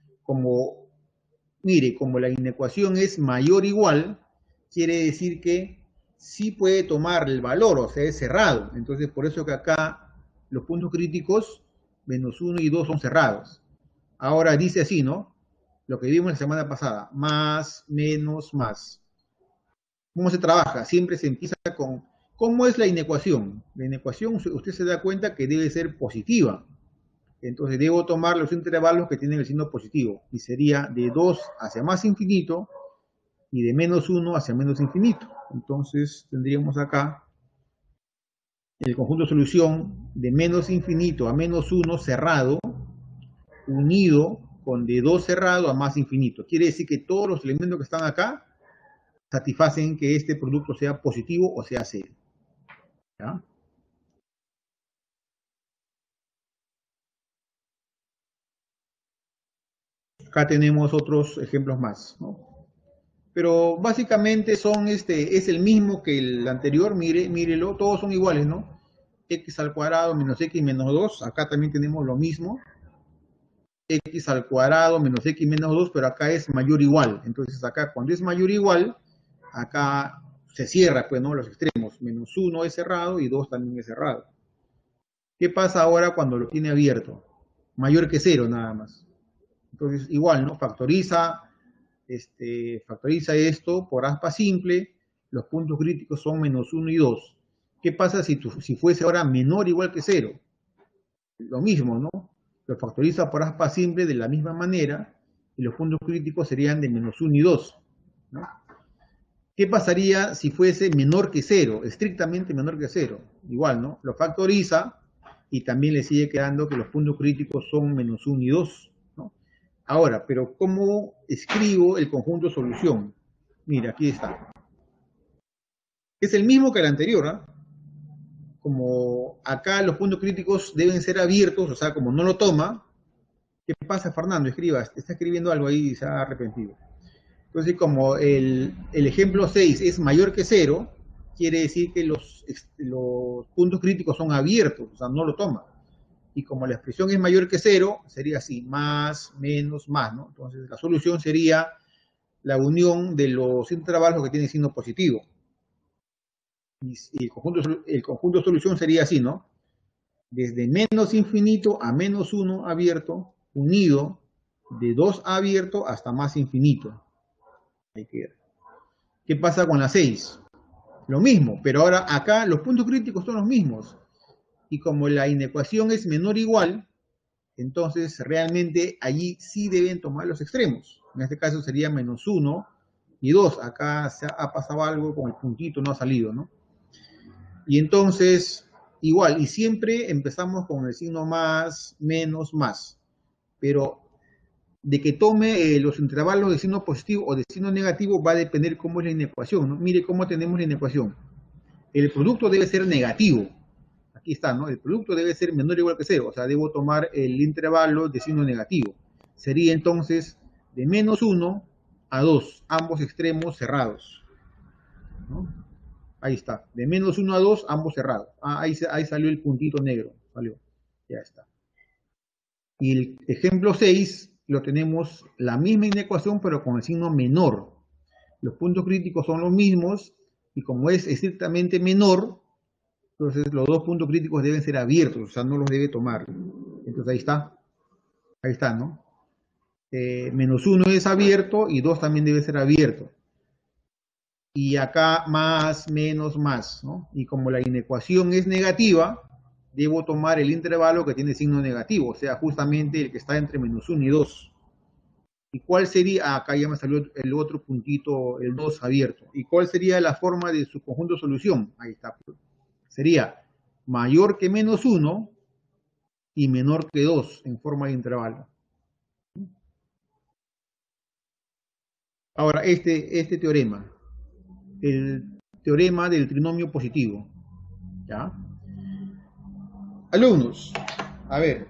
Mire, como la inecuación es mayor o igual, quiere decir que sí puede tomar el valor, o sea, es cerrado. Entonces, por eso que acá los puntos críticos, menos 1 y 2 son cerrados. Ahora dice así, ¿no? Lo que vimos la semana pasada, más, menos, más. ¿Cómo se trabaja? Siempre se empieza con, ¿cómo es la inecuación? La inecuación, usted se da cuenta que debe ser positiva. Entonces debo tomar los intervalos que tienen el signo positivo, y sería de 2 hacia más infinito, y de menos 1 hacia menos infinito. Entonces tendríamos acá el conjunto de solución de menos infinito a menos 1 cerrado, unido con de 2 cerrado a más infinito. Quiere decir que todos los elementos que están acá satisfacen que este producto sea positivo o sea cero. ¿Ya? Acá tenemos otros ejemplos más, ¿no? Pero básicamente es el mismo que el anterior, mírelo, todos son iguales, ¿no? X al cuadrado menos x menos 2, acá también tenemos lo mismo. X al cuadrado menos x menos 2, pero acá es mayor o igual. Entonces acá cuando es mayor o igual, acá se cierra, pues, ¿no? Los extremos. Menos 1 es cerrado y 2 también es cerrado. ¿Qué pasa ahora cuando lo tiene abierto? Mayor que 0 nada más. Entonces igual, ¿no? Factoriza esto por aspa simple, los puntos críticos son menos 1 y 2. ¿Qué pasa si fuese ahora menor o igual que 0? Lo mismo, ¿no? Lo factoriza por aspa simple de la misma manera y los puntos críticos serían de menos 1 y 2, ¿no? ¿Qué pasaría si fuese menor que 0? Estrictamente menor que 0. Igual, ¿no? Lo factoriza y también le sigue quedando que los puntos críticos son menos 1 y 2, ¿no? Ahora, pero ¿cómo escribo el conjunto de solución? Mira, aquí está. Es el mismo que el anterior, ¿eh? Como acá los puntos críticos deben ser abiertos, o sea, como no lo toma, ¿qué pasa, Fernando? Escriba, está escribiendo algo ahí y se ha arrepentido. Entonces, como el ejemplo 6 es mayor que 0, quiere decir que los puntos críticos son abiertos, o sea, no lo toma. Y como la expresión es mayor que 0, sería así, más, menos, más, ¿no? Entonces la solución sería la unión de los intervalos que tienen signo positivo. Y el conjunto de solución sería así, ¿no? Desde menos infinito a menos 1 abierto, unido de 2 abierto hasta más infinito. ¿Qué pasa con la 6? Lo mismo, pero ahora acá los puntos críticos son los mismos. Y como la inecuación es menor o igual, entonces realmente allí sí deben tomar los extremos. En este caso sería menos 1 y 2. Acá se ha pasado algo con el puntito, no ha salido, ¿no? Y entonces, igual, y siempre empezamos con el signo más, menos, más. Pero de que tome los intervalos de signo positivo o de signo negativo va a depender cómo es la inecuación, ¿no? Mire cómo tenemos la inecuación. El producto debe ser negativo. Aquí está, ¿no? El producto debe ser menor o igual que 0. O sea, debo tomar el intervalo de signo negativo. Sería entonces de menos 1 a 2, ambos extremos cerrados, ¿no? Ahí está, de menos 1 a 2, ambos cerrados. Ahí salió el puntito negro, salió, ya está. Y el ejemplo 6 lo tenemos la misma inecuación, pero con el signo menor. Los puntos críticos son los mismos, y como es estrictamente menor, entonces los dos puntos críticos deben ser abiertos, o sea, no los debe tomar. Entonces ahí está, ¿no? Menos 1 es abierto y 2 también debe ser abierto. Y acá más, menos, más, ¿no? Y como la inecuación es negativa, debo tomar el intervalo que tiene signo negativo, o sea, justamente el que está entre menos 1 y 2. ¿Y cuál sería? Acá ya me salió el otro puntito, el 2 abierto. ¿Y cuál sería la forma de su conjunto de solución? Ahí está. Sería mayor que menos 1 y menor que 2 en forma de intervalo. Ahora, este teorema, el teorema del trinomio positivo, ¿ya? Alumnos, a ver,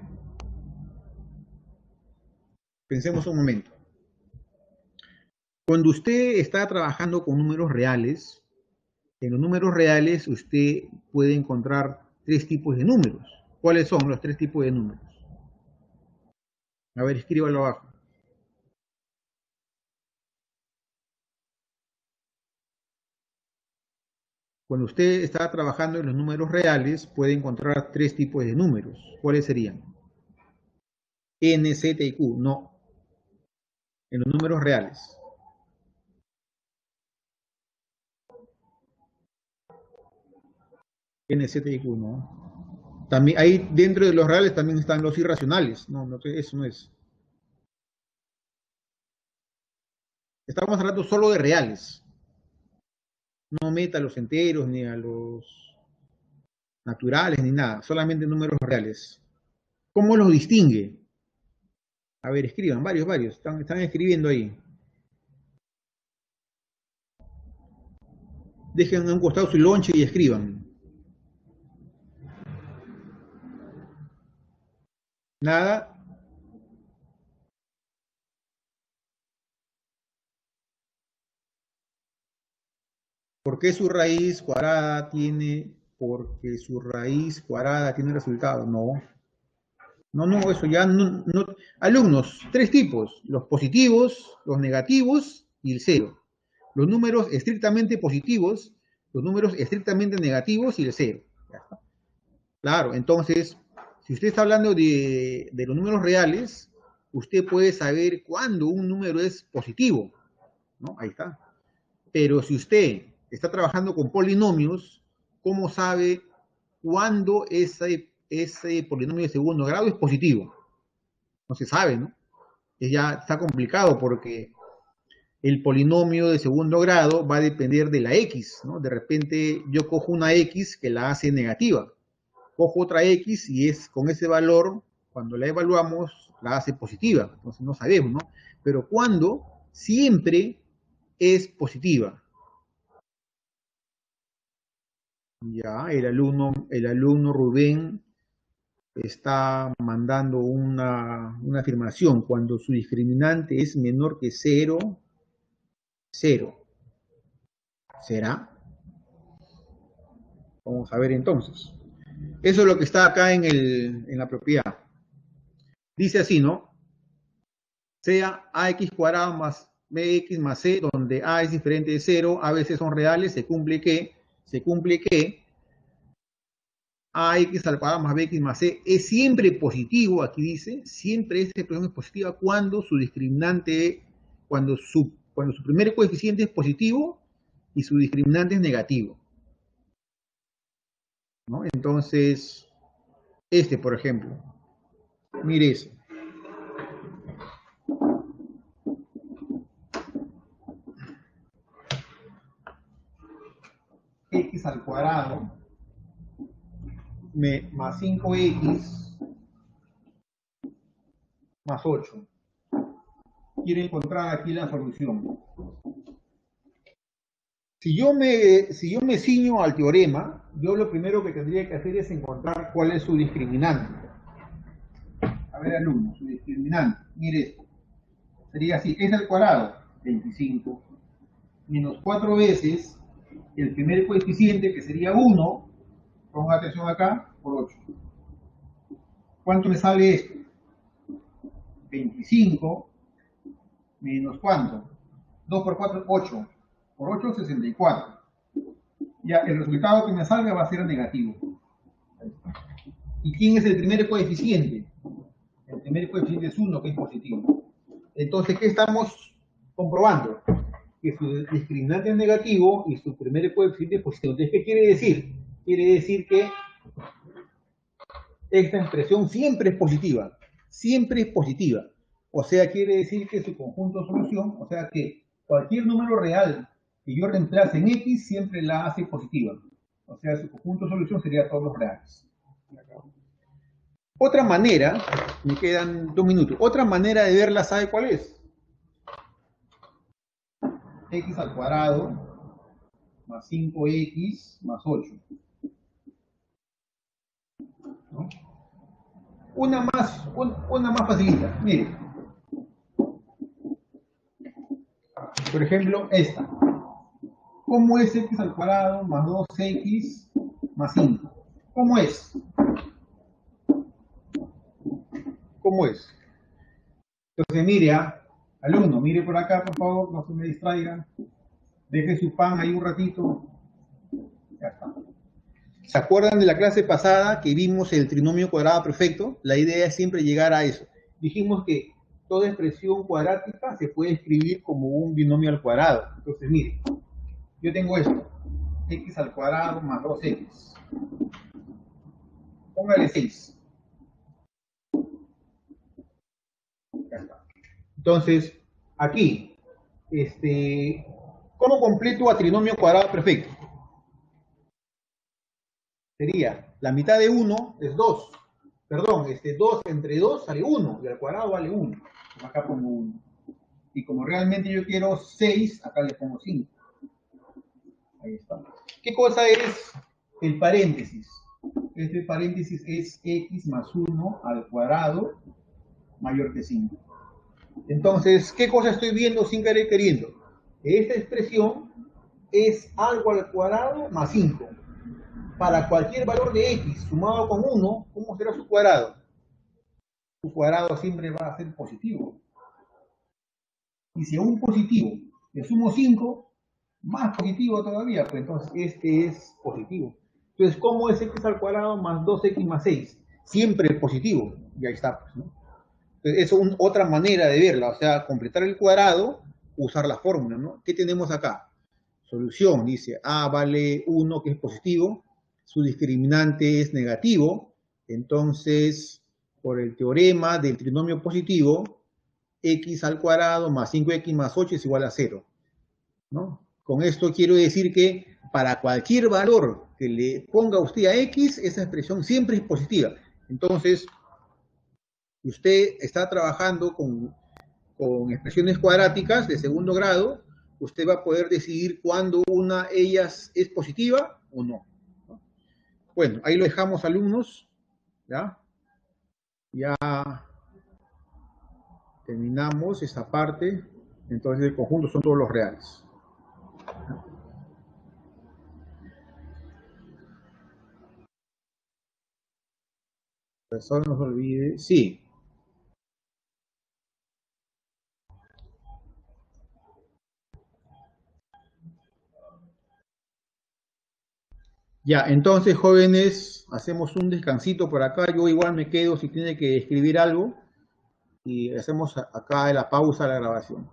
pensemos un momento. Cuando usted está trabajando con números reales, en los números reales usted puede encontrar tres tipos de números. ¿Cuáles son los tres tipos de números? A ver, escríbalo abajo. Cuando usted está trabajando en los números reales, puede encontrar tres tipos de números. ¿Cuáles serían? N, Z y Q. No. En los números reales. N, Z y Q, no. También, ahí dentro de los reales también están los irracionales. No, eso no es. Estamos hablando solo de reales. No meta a los enteros ni a los naturales ni nada. Solamente números reales. ¿Cómo los distingue? A ver, escriban, varios. Están escribiendo ahí. Dejen a un costado su lonche y escriban. Nada. ¿Por qué su raíz cuadrada tiene? Porque su raíz cuadrada tiene resultado. No. No, eso ya no. Alumnos, tres tipos: los positivos, los negativos y el cero. Los números estrictamente positivos, los números estrictamente negativos y el cero. Ya está. Claro, entonces, si usted está hablando de los números reales, usted puede saber cuándo un número es positivo, ¿no? Ahí está. Pero si usted está trabajando con polinomios, ¿cómo sabe cuándo ese polinomio de segundo grado es positivo? No se sabe, ¿no? Ya está complicado porque el polinomio de segundo grado va a depender de la x, ¿no? De repente yo cojo una x que la hace negativa, cojo otra x y es con ese valor, cuando la evaluamos, la hace positiva. Entonces no sabemos, ¿no? Pero cuando siempre es positiva. Ya, el alumno Rubén está mandando una afirmación. Cuando su discriminante es menor que 0, 0. ¿Será? Vamos a ver entonces. Eso es lo que está acá en la propiedad. Dice así, ¿no? Sea ax cuadrado más bx más c, donde a es diferente de 0, a veces son reales, se cumple que ax al cuadrado más bx más c es siempre positivo, aquí dice, siempre esta expresión es positiva cuando su discriminante, cuando su primer coeficiente es positivo y su discriminante es negativo, ¿no? Entonces, por ejemplo, mire eso. X al cuadrado más 5x más 8. Quiero encontrar aquí la solución. Si yo me ciño al teorema, yo lo primero que tendría que hacer es encontrar cuál es su discriminante. A ver, alumno, su discriminante. Mire esto. Sería así, es al cuadrado, 25, menos 4 veces el primer coeficiente, que sería 1, ponga atención acá, por 8. ¿Cuánto me sale esto? 25 menos ¿cuánto? 2 por 4, 8. Por 8, 64. Ya, el resultado que me salga va a ser negativo. ¿Y quién es el primer coeficiente? El primer coeficiente es 1, que es positivo. Entonces, ¿qué estamos comprobando? Que su discriminante es negativo y su primer coeficiente es positivo. Entonces, ¿qué quiere decir? Quiere decir que esta expresión siempre es positiva. Siempre es positiva. O sea, quiere decir que su conjunto de solución, o sea, que cualquier número real que yo reemplace en X siempre la hace positiva. O sea, su conjunto de solución sería todos los reales. Otra manera, me quedan 2 minutos, otra manera de verla, ¿sabe cuál es? X al cuadrado más 5x más 8. ¿No? Una más facilita, mire. Por ejemplo, esta. ¿Cómo es x al cuadrado más 2x más 5? ¿Cómo es? ¿Cómo es? Entonces, mire, alumno, mire por acá, por favor, no se me distraigan. Deje su pan ahí un ratito. Ya está. ¿Se acuerdan de la clase pasada que vimos el trinomio cuadrado perfecto? La idea es siempre llegar a eso. Dijimos que toda expresión cuadrática se puede escribir como un binomio al cuadrado. Entonces, mire, yo tengo esto. X al cuadrado más 2x. Póngale 6. Ya está. Entonces, aquí, ¿cómo completo a trinomio cuadrado perfecto? Sería, la mitad de 1 es 2. Perdón, 2 entre 2 sale 1, y al cuadrado vale 1. Acá pongo 1. Y como realmente yo quiero 6, acá le pongo 5. Ahí está. ¿Qué cosa es el paréntesis? Este paréntesis es x más 1 al cuadrado mayor que 5. Entonces, ¿qué cosa estoy viendo sin querer queriendo? Esta expresión es algo al cuadrado más 5. Para cualquier valor de x sumado con 1, ¿cómo será su cuadrado? Su cuadrado siempre va a ser positivo. Y si a un positivo le sumo 5, más positivo todavía, pues entonces este es positivo. Entonces, ¿cómo es x al cuadrado más 2x más 6? Siempre positivo. Y ahí está, pues, ¿no? Entonces, eso es otra manera de verla, o sea, completar el cuadrado, usar la fórmula, ¿no? ¿Qué tenemos acá? Solución, dice a vale 1, que es positivo, su discriminante es negativo, entonces, por el teorema del trinomio positivo, x al cuadrado más 5x más 8 es igual a 0, ¿no? Con esto quiero decir que para cualquier valor que le ponga usted a x, esa expresión siempre es positiva. Entonces, usted está trabajando con expresiones cuadráticas de segundo grado, usted va a poder decidir cuándo una de ellas es positiva o no. Bueno, ahí lo dejamos, alumnos. Ya terminamos esta parte. Entonces el conjunto son todos los reales. Profesor, no se olvide. Sí. Ya, entonces, jóvenes, hacemos un descansito por acá. Yo igual me quedo si tiene que escribir algo y hacemos acá la pausa a la grabación.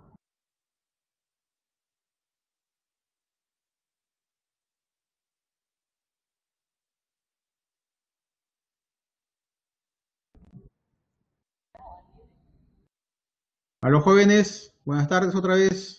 A los jóvenes, buenas tardes otra vez.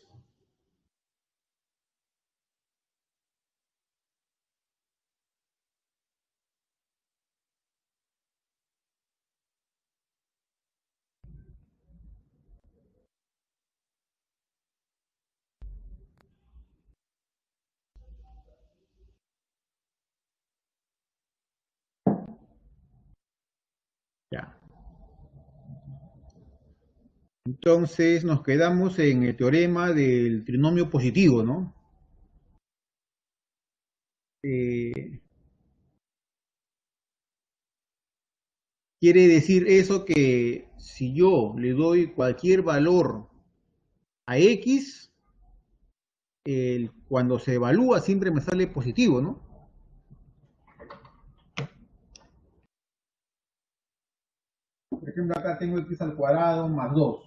Ya. Entonces nos quedamos en el teorema del trinomio positivo, ¿no? Eh, Quiere decir eso que si yo le doy cualquier valor a X, cuando se evalúa siempre me sale positivo, ¿no? Por ejemplo, acá tengo X al cuadrado más 2.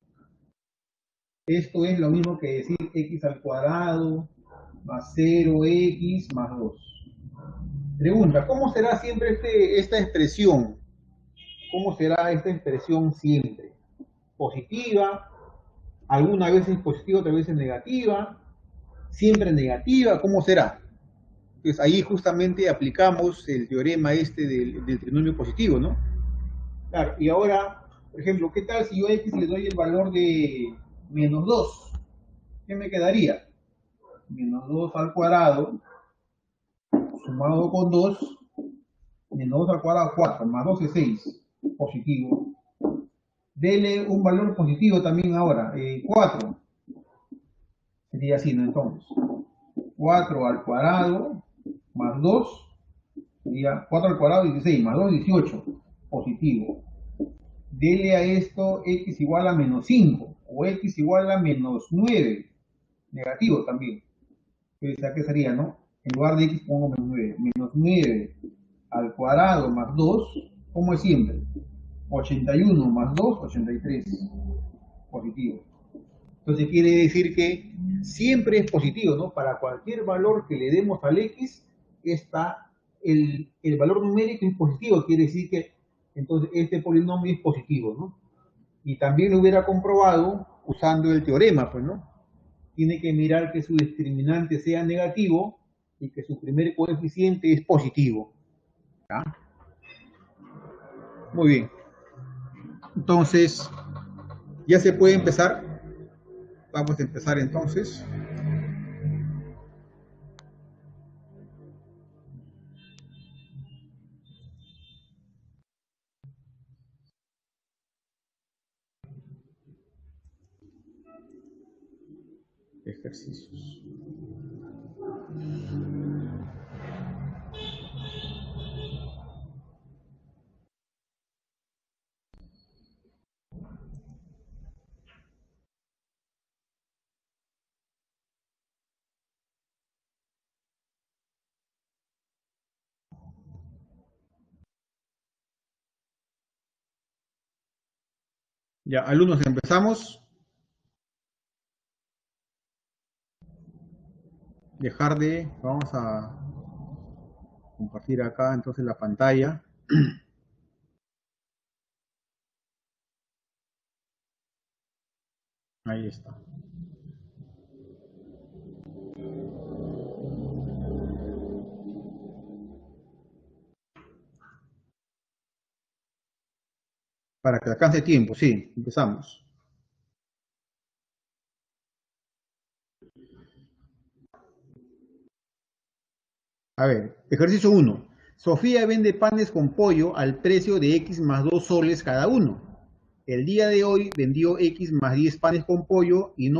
Esto es lo mismo que decir X al cuadrado más 0X más 2. Pregunta, ¿cómo será siempre esta expresión? ¿Cómo será esta expresión siempre? ¿Positiva? ¿Alguna vez es positiva, otra vez es negativa? ¿Siempre negativa? ¿Cómo será? Pues ahí justamente aplicamos el teorema este del trinomio positivo, ¿no? Claro, y ahora, por ejemplo, ¿qué tal si yo a X le doy el valor de menos 2? ¿Qué me quedaría? Menos 2 al cuadrado sumado con 2, menos 2 al cuadrado 4, más 2 es 6, positivo. Dele un valor positivo también ahora, 4, sería así, ¿no? Entonces, 4 al cuadrado más 2 sería 4 al cuadrado 16, más 2 18, positivo. Dele a esto x igual a menos 5 o x igual a menos 9, negativo también. Entonces, ¿qué sería, no? En lugar de x pongo menos 9. Menos 9 al cuadrado más 2, como es siempre. 81 más 2, 83. Positivo. Entonces quiere decir que siempre es positivo, ¿no? Para cualquier valor que le demos al x, está el valor numérico es positivo, quiere decir que entonces este polinomio es positivo, ¿no? Y también lo hubiera comprobado usando el teorema, pues, ¿no? Tiene que mirar que su discriminante sea negativo y que su primer coeficiente es positivo. ¿Ya? Muy bien. Entonces, ya se puede empezar. Vamos a empezar entonces. Ejercicios. Ya, alumnos, empezamos. Vamos a compartir acá entonces la pantalla. Ahí está. Para que alcance tiempo, sí, empezamos. A ver, ejercicio 1. Sofía vende panes con pollo al precio de X más 2 soles cada uno. El día de hoy vendió X más 10 panes con pollo y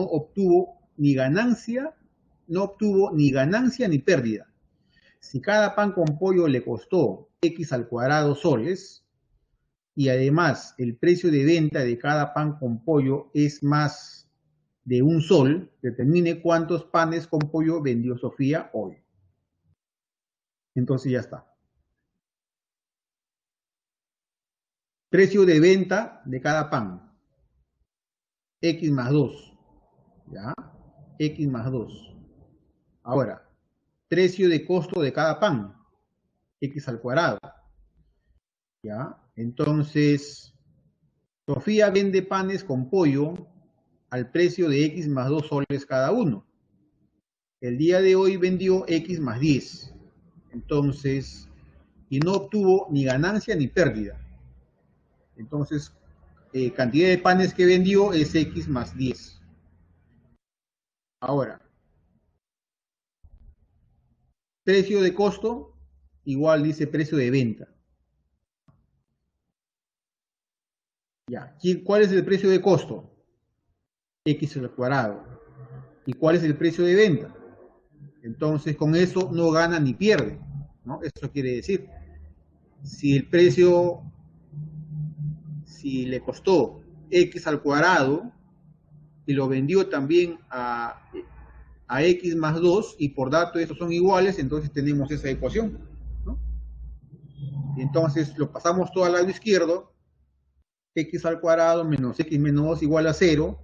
no obtuvo ni ganancia ni pérdida. Si cada pan con pollo le costó X al cuadrado soles, y además el precio de venta de cada pan con pollo es más de un sol, determine cuántos panes con pollo vendió Sofía hoy. Entonces ya está. Precio de venta de cada pan. X más 2. ¿Ya? X más 2. Ahora, precio de costo de cada pan. X al cuadrado. ¿Ya? Entonces, Sofía vende panes con pollo al precio de X más 2 soles cada uno. El día de hoy vendió X más 10. Entonces, y no obtuvo ni ganancia ni pérdida. Entonces, cantidad de panes que vendió es X más 10. Ahora, precio de costo, igual dice precio de venta. Ya, ¿cuál es el precio de costo? X al cuadrado. ¿Y cuál es el precio de venta? Entonces, con eso no gana ni pierde, ¿no? Eso quiere decir, si el precio, si le costó X al cuadrado y lo vendió también a X más 2 y por dato estos son iguales, entonces tenemos esa ecuación, ¿no? Entonces lo pasamos todo al lado izquierdo, X al cuadrado menos X menos 2 igual a 0,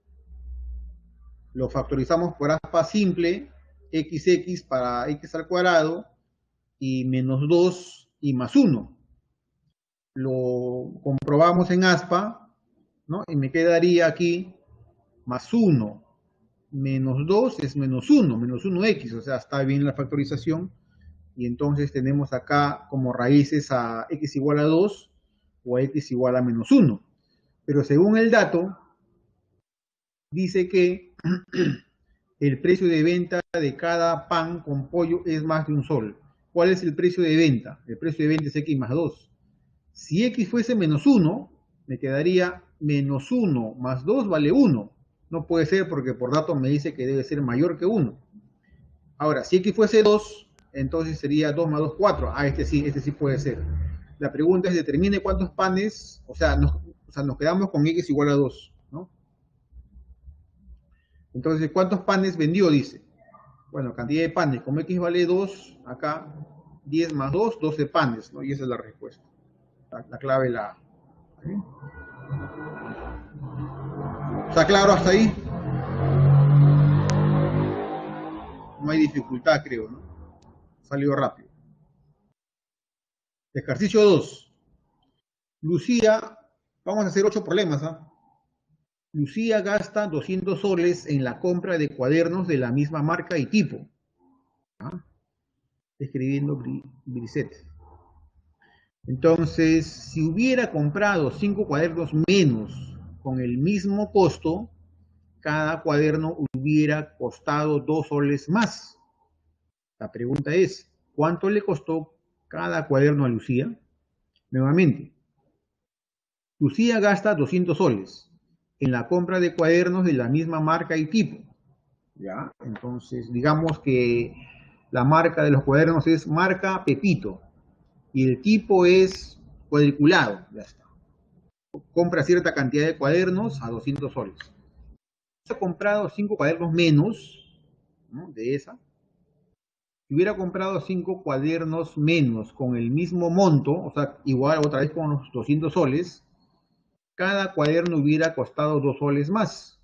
lo factorizamos por aspa simple, XX para X al cuadrado y menos 2 y más 1. Lo comprobamos en aspa, ¿no? Y me quedaría aquí más 1 menos 2 es menos 1, menos 1x, o sea, está bien la factorización. Y entonces tenemos acá como raíces a x igual a 2 o a x igual a menos 1. Pero según el dato, dice que el precio de venta de cada pan con pollo es más de un sol. ¿Cuál es el precio de venta? El precio de venta es x más 2. Si x fuese menos 1, me quedaría menos 1 más 2 vale 1. No puede ser porque por dato me dice que debe ser mayor que 1. Ahora, si x fuese 2, entonces sería 2 más 2, 4. Ah, este sí puede ser. La pregunta es, determine cuántos panes, o sea, nos quedamos con x igual a 2, ¿no? Entonces, ¿cuántos panes vendió? Dice. Bueno, cantidad de panes. Como x vale 2, acá 10 más 2, 12 panes, ¿no? Y esa es la respuesta. La clave la A. ¿Está claro hasta ahí? No hay dificultad, creo, ¿no? Salió rápido. Ejercicio 2. Lucía, vamos a hacer 8 problemas, ¿ah? Lucía gasta 200 soles en la compra de cuadernos de la misma marca y tipo. ¿Ah? Escribiendo Brisette. Entonces, si hubiera comprado 5 cuadernos menos con el mismo costo, cada cuaderno hubiera costado 2 soles más. La pregunta es, ¿cuánto le costó cada cuaderno a Lucía? Nuevamente, Lucía gasta 200 soles en la compra de cuadernos de la misma marca y tipo. ¿Ya? Entonces, digamos que la marca de los cuadernos es marca Pepito y el tipo es cuadriculado. Ya está. Compra cierta cantidad de cuadernos a 200 soles. Se ha comprado 5 cuadernos menos, ¿no? De esa. Si hubiera comprado 5 cuadernos menos con el mismo monto, o sea, igual otra vez con los 200 soles, cada cuaderno hubiera costado 2 soles más.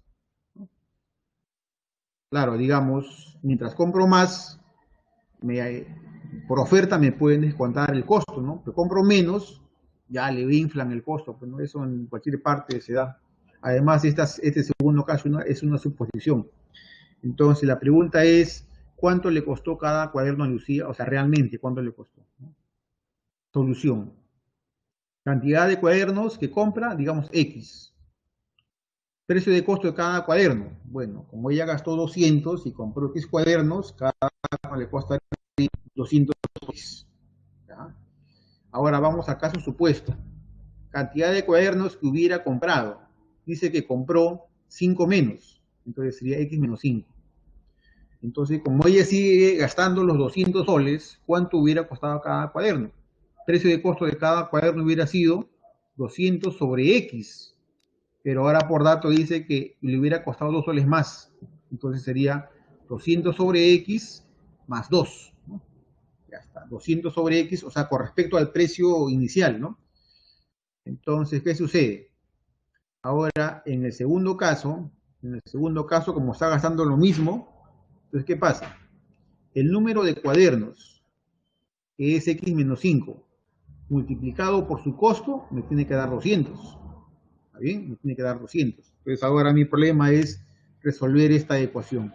Claro, digamos, mientras compro más, por oferta me pueden descontar el costo, ¿no? Pero compro menos, ya le inflan el costo, pues ¿no? Eso en cualquier parte se da. Además, este segundo caso es una suposición. Entonces, la pregunta es, ¿cuánto le costó cada cuaderno a Lucía? O sea, realmente, ¿cuánto le costó? ¿No? Solución. Cantidad de cuadernos que compra, digamos, X. Precio de costo de cada cuaderno. Bueno, como ella gastó 200 y compró X cuadernos, cada cuaderno le cuesta 200 X. ¿Ya? Ahora vamos a caso supuesto. Cantidad de cuadernos que hubiera comprado. Dice que compró 5 menos. Entonces sería X menos 5. Entonces, como ella sigue gastando los 200 soles, ¿cuánto hubiera costado cada cuaderno? Precio de costo de cada cuaderno hubiera sido 200 sobre X, pero ahora por dato dice que le hubiera costado 2 soles más, entonces sería 200 sobre X más 2, ¿no? Ya está, 200 sobre X, o sea, con respecto al precio inicial, ¿no? Entonces, ¿qué sucede? Ahora, en el segundo caso, como está gastando lo mismo, entonces, ¿qué pasa? El número de cuadernos, que es X menos 5, multiplicado por su costo, me tiene que dar 200. ¿Está bien? Me tiene que dar 200. Entonces, ahora mi problema es resolver esta ecuación.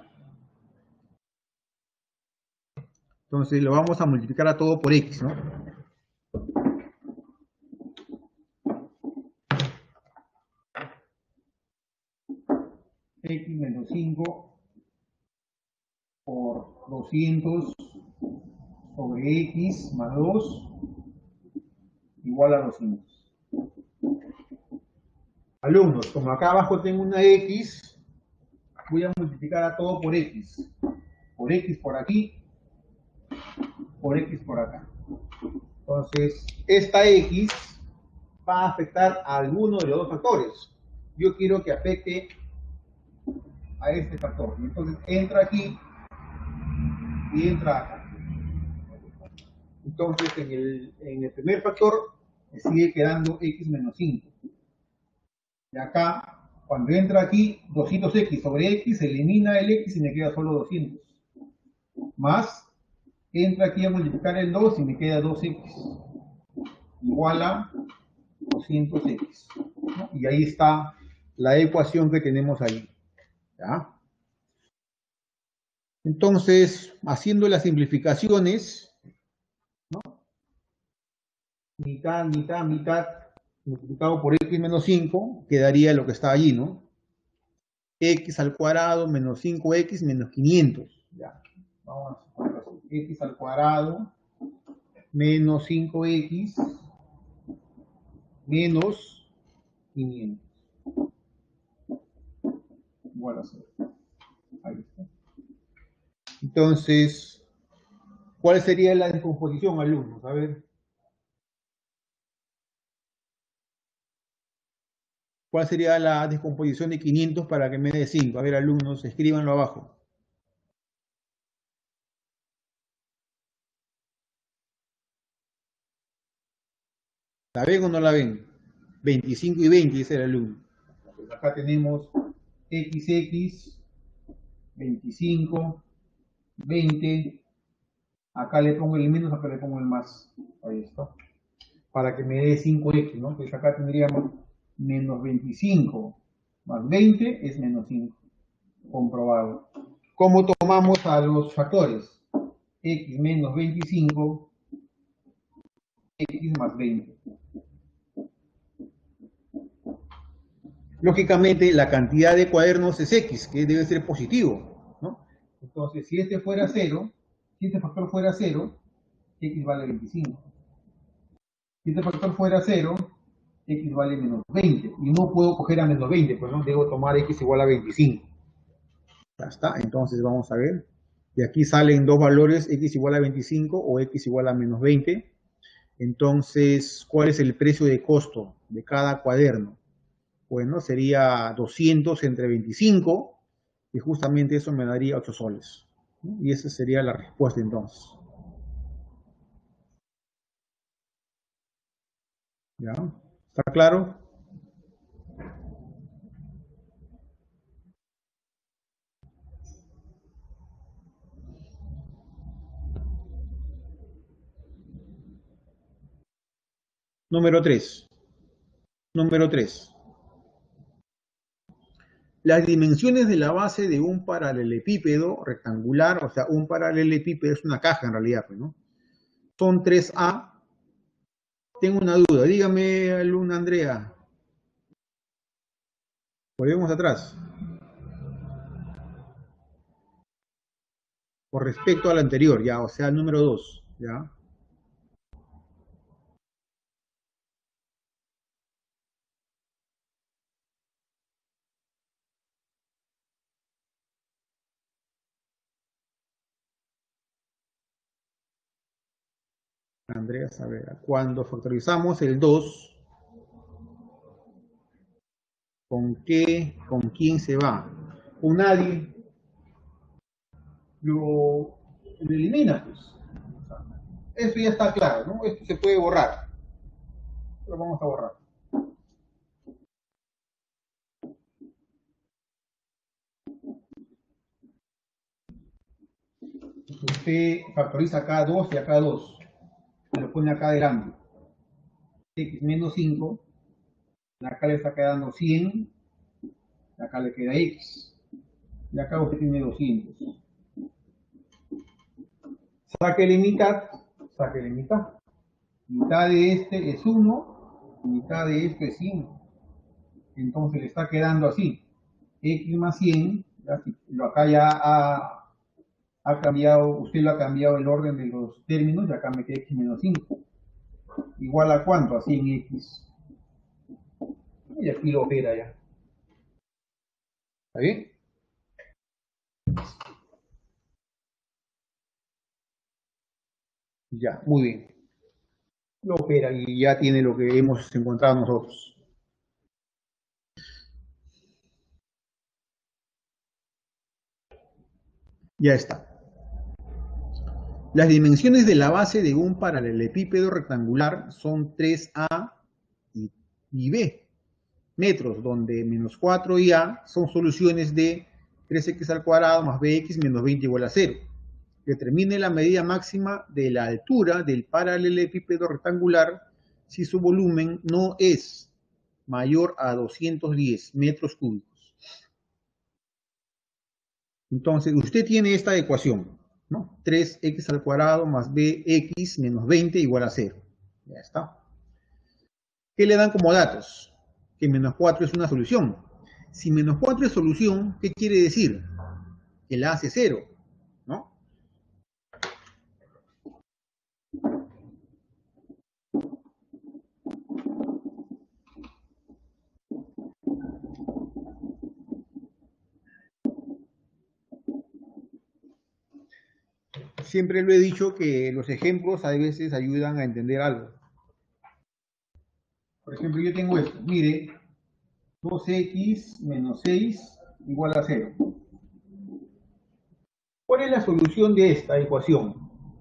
Entonces, lo vamos a multiplicar a todo por X, ¿no? X menos 5 por 200 sobre X más 2 igual a 200. Alumnos, como acá abajo tengo una X, voy a multiplicar a todo por X. Por X por aquí, por X por acá. Entonces, esta X va a afectar a alguno de los dos factores. Yo quiero que afecte a este factor. Entonces, entra aquí y entra acá. Entonces, en el primer factor me sigue quedando X menos 5. Y acá, cuando entra aquí, 200X sobre X, se elimina el X y me queda solo 200. Más, entra aquí a multiplicar el 2 y me queda 2X. Igual a 200X. ¿No? Y ahí está la ecuación que tenemos ahí. ¿Ya? Entonces, haciendo las simplificaciones, ¿no? Mitad, mitad, mitad, multiplicado por X menos 5, quedaría lo que está allí, ¿no? X al cuadrado menos 5X menos 500. Ya. Vamos a ponerlo así. X al cuadrado menos 5X menos 500. Igual a 0. Ahí está. Entonces, ¿cuál sería la descomposición, alumnos? A ver, ¿cuál sería la descomposición de 500 para que me dé 5? A ver, alumnos, escríbanlo abajo. ¿La ven o no la ven? 25 y 20, dice el alumno. Pues acá tenemos XX, 25, 20. Acá le pongo el menos, acá le pongo el más. Ahí está. Para que me dé 5X, ¿no? Entonces acá tendríamos menos 25 más 20 es menos 5. Comprobado. ¿Cómo tomamos a los factores? X menos 25, X más 20. Lógicamente, la cantidad de cuadernos es X, que debe ser positivo, ¿no? Entonces, si este fuera 0, si este factor fuera 0, X vale 25. Si este factor fuera 0, X vale menos 20. Y no puedo coger a menos 20, pues no debo tomar X igual a 25. Ya está, entonces vamos a ver. Y aquí salen dos valores, X igual a 25 o X igual a menos 20. Entonces, ¿cuál es el precio de costo de cada cuaderno? Bueno, sería 200 entre 25 y justamente eso me daría 8 soles. ¿No? Y esa sería la respuesta entonces. ¿Ya? ¿Está claro? Número 3. Número 3. Las dimensiones de la base de un paralelepípedo rectangular, o sea, un paralelepípedo es una caja en realidad, ¿no? Son 3A. Tengo una duda, dígame, alumna Andrea. Volvemos atrás. Con respecto al anterior, ya, o sea, el número 2, ya. Andrea Saavedra. Cuando factorizamos el 2, ¿Con qué? ¿Con quién se va? Con nadie. Lo elimina, pues. Eso ya está claro, ¿no? Esto se puede borrar. Lo vamos a borrar. Usted factoriza acá 2 y acá 2. Se lo pone acá adelante. X menos 5. Acá le está quedando 100. Acá le queda X. Y acá usted tiene 200. Sáquele mitad. Sáquele mitad. Mitad de este es 1. Mitad de este es 100. Entonces le está quedando así. X más 100. Acá ya ha cambiado, usted lo ha cambiado el orden de los términos, y acá me queda X menos 5. ¿Igual a cuánto? A 100X. Y aquí lo opera ya. ¿Está bien? Ya, muy bien. Lo opera y ya tiene lo que hemos encontrado nosotros. Ya está. Las dimensiones de la base de un paralelepípedo rectangular son 3A y B metros, donde menos 4 y A son soluciones de 3x al cuadrado más bx menos 20 igual a 0. Determine la medida máxima de la altura del paralelepípedo rectangular si su volumen no es mayor a 210 metros cúbicos. Entonces, usted tiene esta ecuación, ¿no? 3x al cuadrado más bx menos 20 igual a 0. Ya está. ¿Qué le dan como datos? Que menos 4 es una solución. Si menos 4 es solución, ¿qué quiere decir? Que la hace 0, ¿no? Siempre lo he dicho que los ejemplos a veces ayudan a entender algo. Por ejemplo, yo tengo esto. Mire, 2x menos 6 igual a 0. ¿Cuál es la solución de esta ecuación?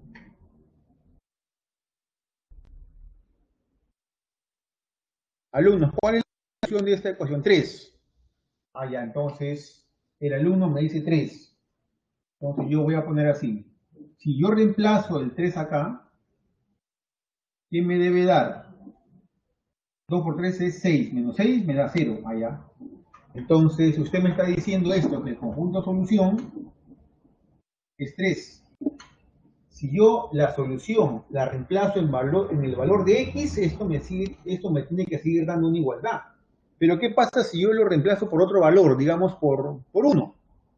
Alumnos, ¿cuál es la solución de esta ecuación? 3. Ah, ya, entonces el alumno me dice 3. Entonces yo voy a poner así. Si yo reemplazo el 3 acá, ¿qué me debe dar? 2 por 3 es 6, menos 6 me da 0, allá. Entonces usted me está diciendo esto, que el conjunto solución es 3. Si yo la solución la reemplazo en el valor de x, esto me tiene que seguir dando una igualdad. Pero ¿qué pasa si yo lo reemplazo por otro valor, digamos por 1?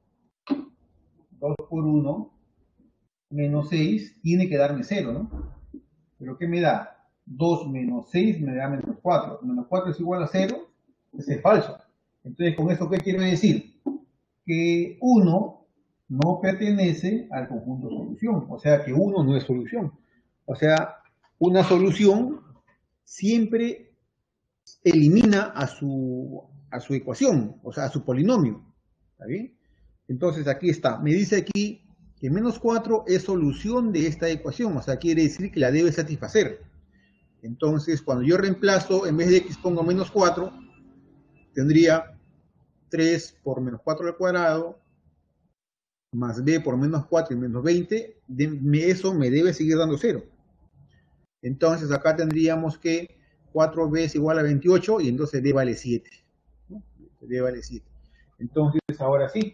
2 por 1 menos 6 tiene que darme 0, ¿no? ¿Pero qué me da? 2 menos 6 me da menos 4. Menos 4 es igual a 0, ese es falso. Entonces, ¿con esto qué quiero decir? Que 1 no pertenece al conjunto solución, o sea que 1 no es solución. O sea, una solución siempre elimina a su ecuación, o sea, a su polinomio. ¿Está bien? Entonces aquí está, me dice aquí que menos 4 es solución de esta ecuación, o sea, quiere decir que la debe satisfacer. Entonces, cuando yo reemplazo, en vez de x pongo menos 4, tendría 3 por menos 4 al cuadrado, más b por menos 4 y menos 20, eso me debe seguir dando 0. Entonces acá tendríamos que 4b es igual a 28 y entonces d vale 7. ¿No? D vale 7. Entonces ahora sí,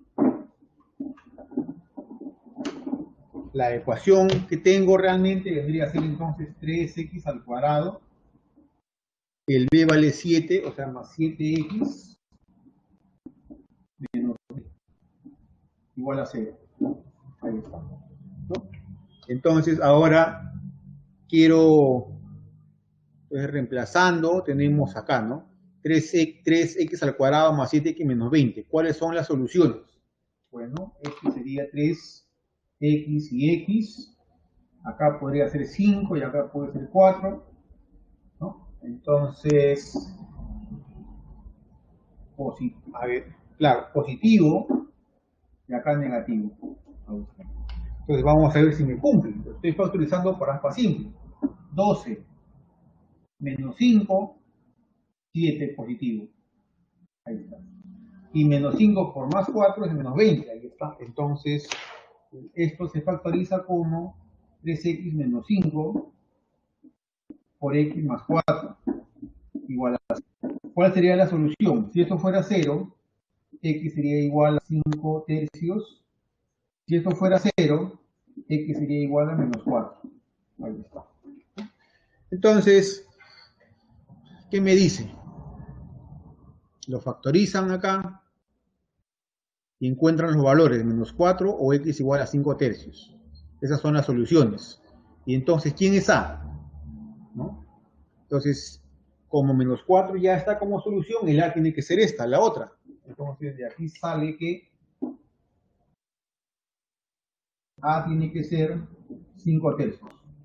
la ecuación que tengo realmente vendría a ser entonces 3x al cuadrado. El b vale 7, o sea, más 7x menos b igual a 0. Ahí está. ¿No? Entonces ahora quiero, pues, reemplazando, tenemos acá, ¿no? 3x al cuadrado más 7x menos 20. ¿Cuáles son las soluciones? Bueno, esto sería 3x y x. Acá podría ser 5 y acá puede ser 4. ¿No? Entonces, A ver, claro, positivo y acá negativo. Entonces vamos a ver si me cumple. Estoy factorizando por aspa simple. 12 menos 5, 7 positivo. Ahí está. Y menos 5 por más 4 es menos 20. Ahí está. Entonces, esto se factoriza como 3x menos 5 por x más 4 igual a 0. ¿Cuál sería la solución? Si esto fuera 0, x sería igual a 5 tercios. Si esto fuera 0, x sería igual a menos 4. Ahí está. Entonces, ¿qué me dice? Lo factorizan acá y encuentran los valores de menos 4 o x igual a 5 tercios. Esas son las soluciones. Y entonces, ¿quién es A? ¿No? Entonces, como menos 4 ya está como solución, el A tiene que ser esta, la otra. Entonces, de aquí sale que A tiene que ser 5 tercios.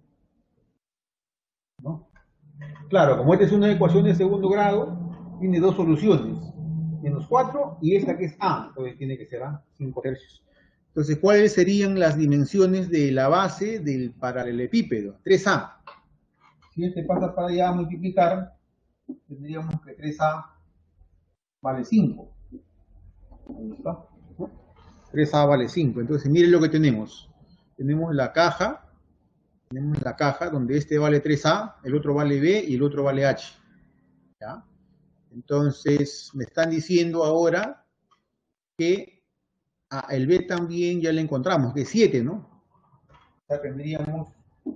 ¿No? Claro, como esta es una ecuación de segundo grado, tiene dos soluciones. Menos 4 y esta que es A. Entonces tiene que ser A, 5 tercios. Entonces, ¿cuáles serían las dimensiones de la base del paralelepípedo? 3A. Si este pasa para allá a multiplicar, tendríamos que 3A vale 5. Ahí está. 3A vale 5. Entonces, miren lo que tenemos. Tenemos la caja donde este vale 3A, el otro vale B y el otro vale H. ¿Ya? Entonces, me están diciendo ahora que el B también ya le encontramos, que es 7, ¿no? O sea, tendríamos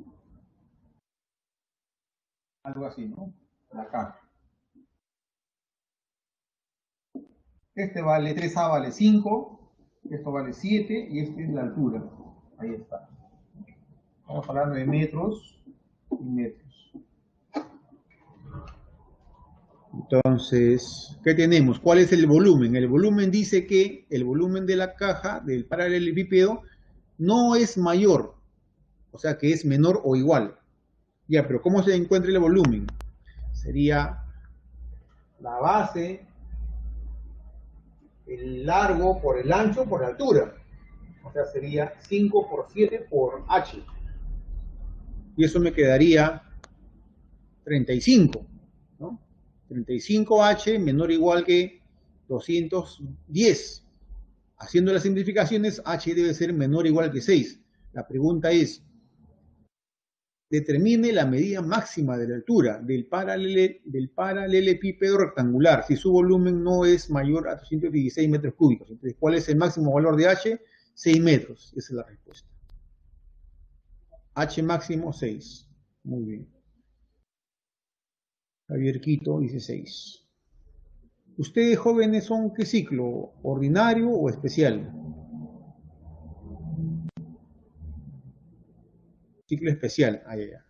algo así, ¿no? La caja. Este vale 3A vale 5, esto vale 7 y este es la altura. Ahí está. Estamos hablando de metros y metros. Entonces, ¿qué tenemos? ¿Cuál es el volumen? El volumen dice que el volumen de la caja del paralelepípedo no es mayor, o sea que es menor o igual. Ya, pero ¿cómo se encuentra el volumen? Sería la base, el largo por el ancho por la altura. O sea, sería 5 por 7 por h. Y eso me quedaría 35, ¿no? 35h menor o igual que 210. Haciendo las simplificaciones, h debe ser menor o igual que 6. La pregunta es, determine la medida máxima de la altura del paralelepípedo rectangular si su volumen no es mayor a 316 metros cúbicos. Entonces, ¿cuál es el máximo valor de h? 6 metros. Esa es la respuesta. H máximo 6. Muy bien. Javier Quito dice 6. ¿Ustedes jóvenes son qué ciclo? ¿Ordinario o especial? Ciclo especial. Ah, ya.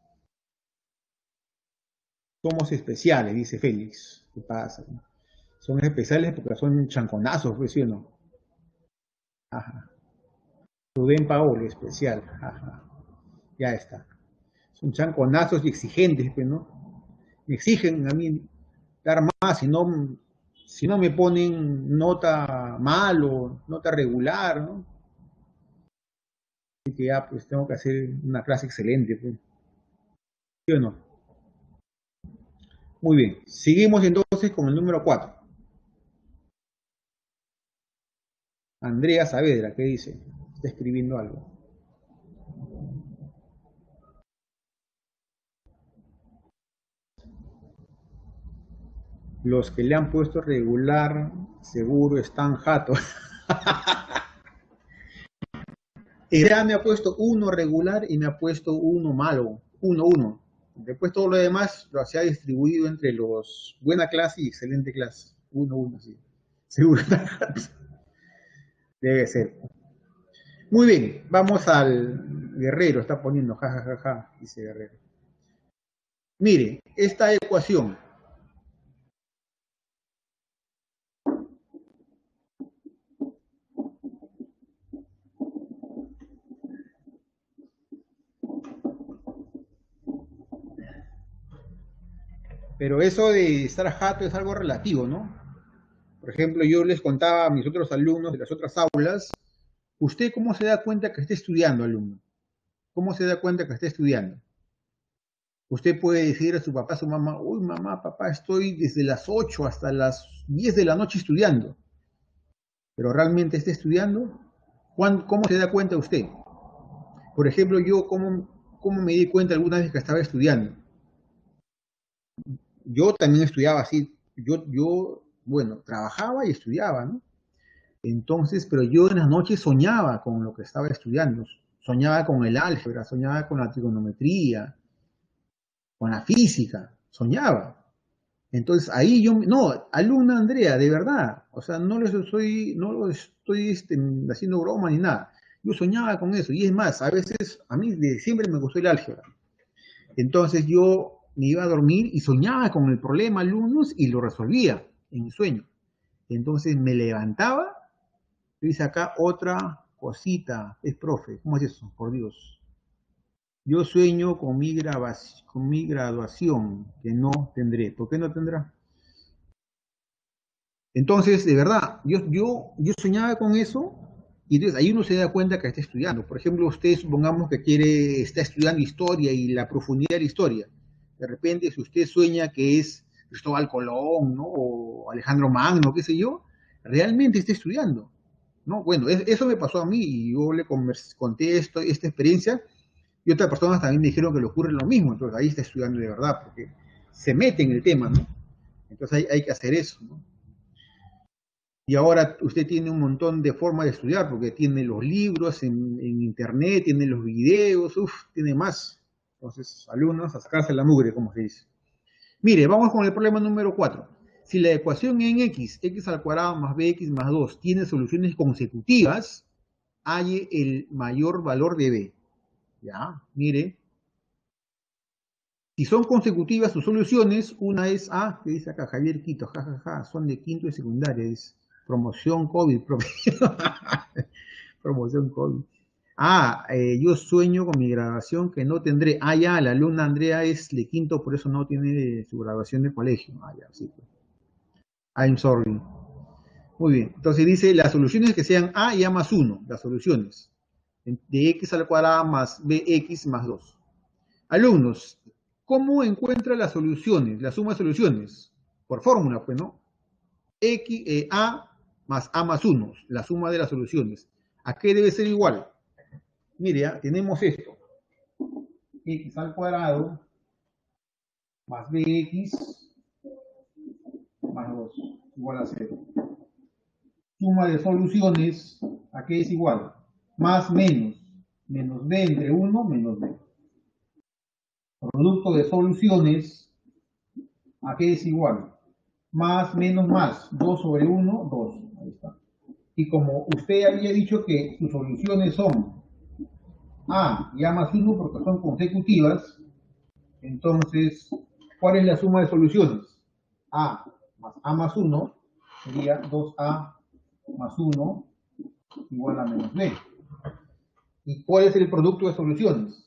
Somos especiales, dice Félix. ¿Qué pasa? Son especiales porque son chanconazos, pues, ¿sí o no? Ajá. Rubén Paolo, especial. Ajá. Ya está. Son chanconazos y exigentes, pues, ¿no? Me exigen a mí dar más, si no me ponen nota mal o nota regular, ¿no? Así que ya, pues tengo que hacer una clase excelente, pues. ¿Sí o no? Muy bien. Seguimos entonces con el número 4. Andrea Saavedra, ¿qué dice? Está escribiendo algo. Los que le han puesto regular, seguro están jatos. Andrea me ha puesto 1 regular y me ha puesto 1 malo. 1, 1. Después todo lo demás lo se ha distribuido entre los buena clase y excelente clase. 1, 1, sí. Seguro están jatos. Debe ser. Muy bien, vamos al Guerrero, está poniendo jajajaja, dice Guerrero. Mire, esta ecuación pero eso de estar jato es algo relativo, ¿no? Por ejemplo, yo les contaba a mis otros alumnos de las otras aulas, ¿usted cómo se da cuenta que está estudiando, alumno? ¿Cómo se da cuenta que está estudiando? Usted puede decir a su papá, a su mamá, uy, mamá, papá, estoy desde las 8 hasta las 10 de la noche estudiando, pero ¿realmente está estudiando? ¿Cómo se da cuenta usted? Por ejemplo, yo, ¿cómo me di cuenta alguna vez que estaba estudiando? Yo también estudiaba así, bueno, trabajaba y estudiaba, ¿no? Entonces, pero yo en las noches soñaba con lo que estaba estudiando, soñaba con el álgebra, soñaba con la trigonometría, con la física, soñaba. Entonces ahí yo, no, alumna Andrea, de verdad, o sea, no lo estoy haciendo broma ni nada. Yo soñaba con eso, y es más, a veces, a mí de siempre me gustó el álgebra. Entonces yo me iba a dormir y soñaba con el problema alumnos y lo resolvía en mi sueño. Entonces me levantaba, dice acá otra cosita, es profe, ¿cómo es eso? Por Dios. Yo sueño con mi graduación, que no tendré. ¿Por qué no tendrá? Entonces, de verdad, yo soñaba con eso y entonces ahí uno se da cuenta que está estudiando. Por ejemplo, usted supongamos que está estudiando historia y la profundidad de la historia. De repente, si usted sueña que es Cristóbal Colón, ¿no? O Alejandro Magno, qué sé yo, realmente está estudiando, ¿no? Bueno, eso me pasó a mí y yo le conté esta experiencia y otras personas también me dijeron que le ocurre lo mismo. Entonces ahí está estudiando de verdad porque se mete en el tema, ¿no? Entonces hay que hacer eso, ¿no? Y ahora usted tiene un montón de formas de estudiar, porque tiene los libros en internet, tiene los videos, tiene más. Entonces, alumnos, a sacarse la mugre, como se dice. Mire, vamos con el problema número 4. Si la ecuación en x al cuadrado más bx más 2, tiene soluciones consecutivas, halle el mayor valor de b. Ya, mire. Si son consecutivas sus soluciones, una es A, que dice acá Javier Quito, jajaja, son de quinto y secundaria, es promoción COVID, promoción COVID. Yo sueño con mi graduación que no tendré. Ya, la alumna Andrea es de quinto, por eso no tiene su graduación de colegio. Ya, sí. I'm sorry. Muy bien. Entonces dice las soluciones que sean A y A más 1, las soluciones. De x al cuadrado más bx más 2. Alumnos, ¿cómo encuentra las soluciones, la suma de soluciones? Por fórmula, pues, ¿no? A más A más 1, la suma de las soluciones. ¿A qué debe ser igual? Mire, tenemos esto. X al cuadrado más bx más 2 igual a 0. Suma de soluciones, ¿a qué es igual? Más menos. Menos b entre 1 menos b. Producto de soluciones, ¿a qué es igual? Más menos más. 2 sobre 1, 2. Ahí está. Y como usted había dicho que sus soluciones son A y A más 1 porque son consecutivas, entonces, ¿cuál es la suma de soluciones? A más A más 1 sería 2A más 1 igual a menos B. ¿Y cuál es el producto de soluciones?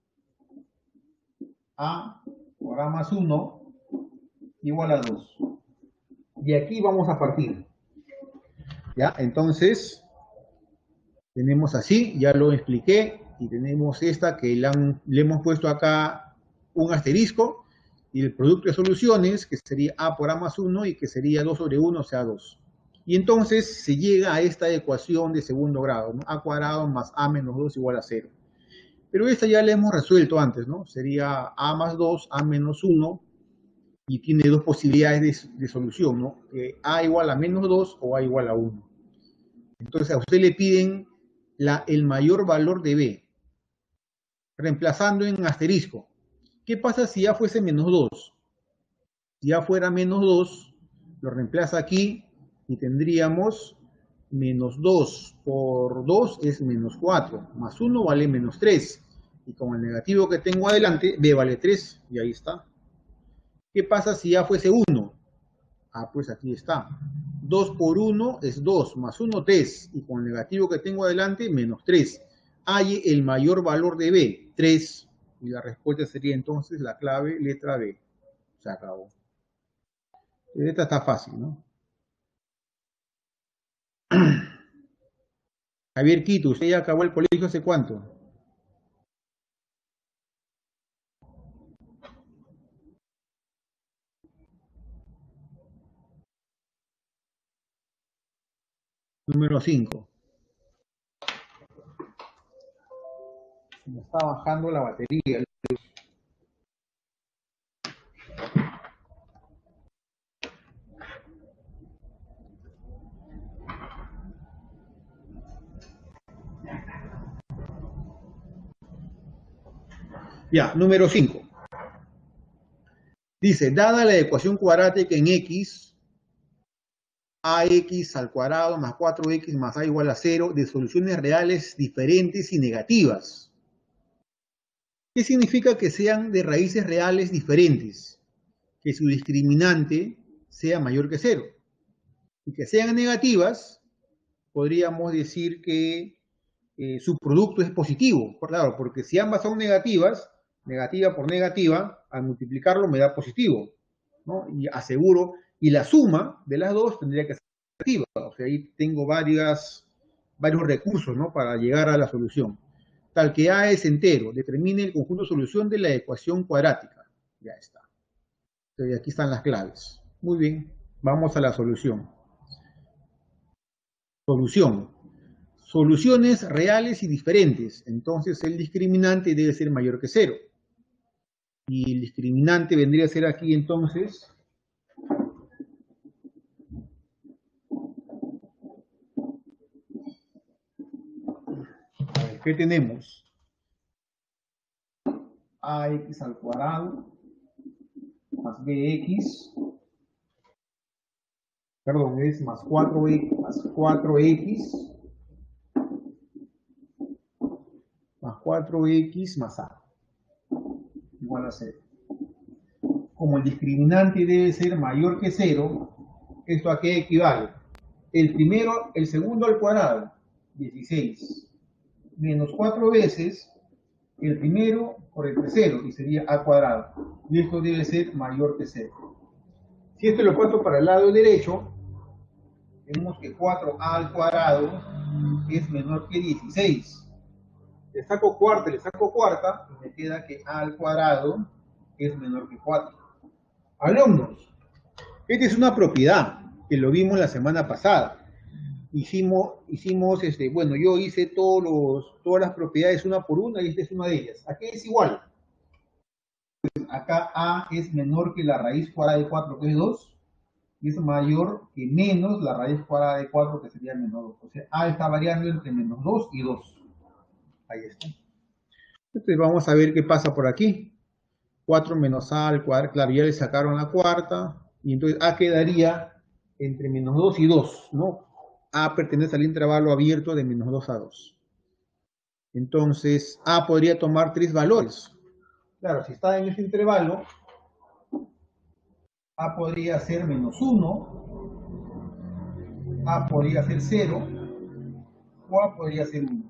A por A más 1 igual a 2. Y aquí vamos a partir. ¿Ya? Entonces, tenemos así, ya lo expliqué, y tenemos esta que le hemos puesto acá un asterisco, y el producto de soluciones, que sería A por A más 1, y que sería 2 sobre 1, o sea, 2. Y entonces se llega a esta ecuación de segundo grado, ¿no? A cuadrado más A menos 2 igual a 0. Pero esta ya la hemos resuelto antes, ¿no? Sería A más 2, A menos 1, y tiene dos posibilidades de solución, ¿no? A igual a menos 2 o A igual a 1. Entonces a usted le piden el mayor valor de B, reemplazando en asterisco. ¿Qué pasa si A fuese menos 2? Si A fuera menos 2, lo reemplaza aquí y tendríamos menos 2 por 2 es menos 4, más 1 vale menos 3. Y con el negativo que tengo adelante, B vale 3, y ahí está. ¿Qué pasa si A fuese 1? Pues aquí está. 2 por 1 es 2, más 1, 3. Y con el negativo que tengo adelante, menos 3. Hay el mayor valor de B, 3. Y la respuesta sería entonces la clave letra B. Se acabó. Esta está fácil, ¿no? Javier Quito, ¿usted ya acabó el colegio hace cuánto? Número 5. Me está bajando la batería. Ya, número 5. Dice, dada la ecuación cuadrática en x, ax al cuadrado más 4x más a igual a 0, de soluciones reales diferentes y negativas. ¿Qué significa que sean de raíces reales diferentes? Que su discriminante sea mayor que 0. Y que sean negativas, podríamos decir que su producto es positivo. Claro, porque si ambas son negativas, negativa por negativa, al multiplicarlo me da positivo, ¿no? Y aseguro, y la suma de las dos tendría que ser negativa. O sea, ahí tengo varios recursos, ¿no?, para llegar a la solución. Tal que A es entero, determine el conjunto de solución de la ecuación cuadrática. Ya está. Entonces, aquí están las claves. Muy bien, vamos a la solución. Solución. Soluciones reales y diferentes. Entonces el discriminante debe ser mayor que 0. Y el discriminante vendría a ser aquí entonces a ver, ¿qué tenemos? Ax al cuadrado más bx, perdón, es más 4x más 4x más 4x más a igual a 0. Como el discriminante debe ser mayor que 0, ¿esto a qué equivale? El segundo al cuadrado, 16, menos 4 veces el primero por el tercero, y sería a cuadrado. Y esto debe ser mayor que 0. Si esto lo paso para el lado derecho, vemos que 4a al cuadrado es menor que 16. Le saco cuarta, y me queda que a al cuadrado es menor que 4. Alumnos, esta es una propiedad que lo vimos la semana pasada. Bueno, yo hice todas las propiedades una por una y esta es una de ellas. Aquí es igual. Acá a es menor que la raíz cuadrada de 4, que es 2, y es mayor que menos la raíz cuadrada de 4, que sería menos 2. O sea, a está variando entre menos 2 y 2. Ahí está. Entonces vamos a ver qué pasa por aquí. 4 menos a al cuadrado, claro, ya le sacaron la cuarta, y entonces a quedaría entre menos 2 y 2, ¿no? A pertenece al intervalo abierto de menos 2 a 2. Entonces, a podría tomar 3 valores. Claro, si está en este intervalo, a podría ser menos 1, a podría ser 0, o a podría ser 1.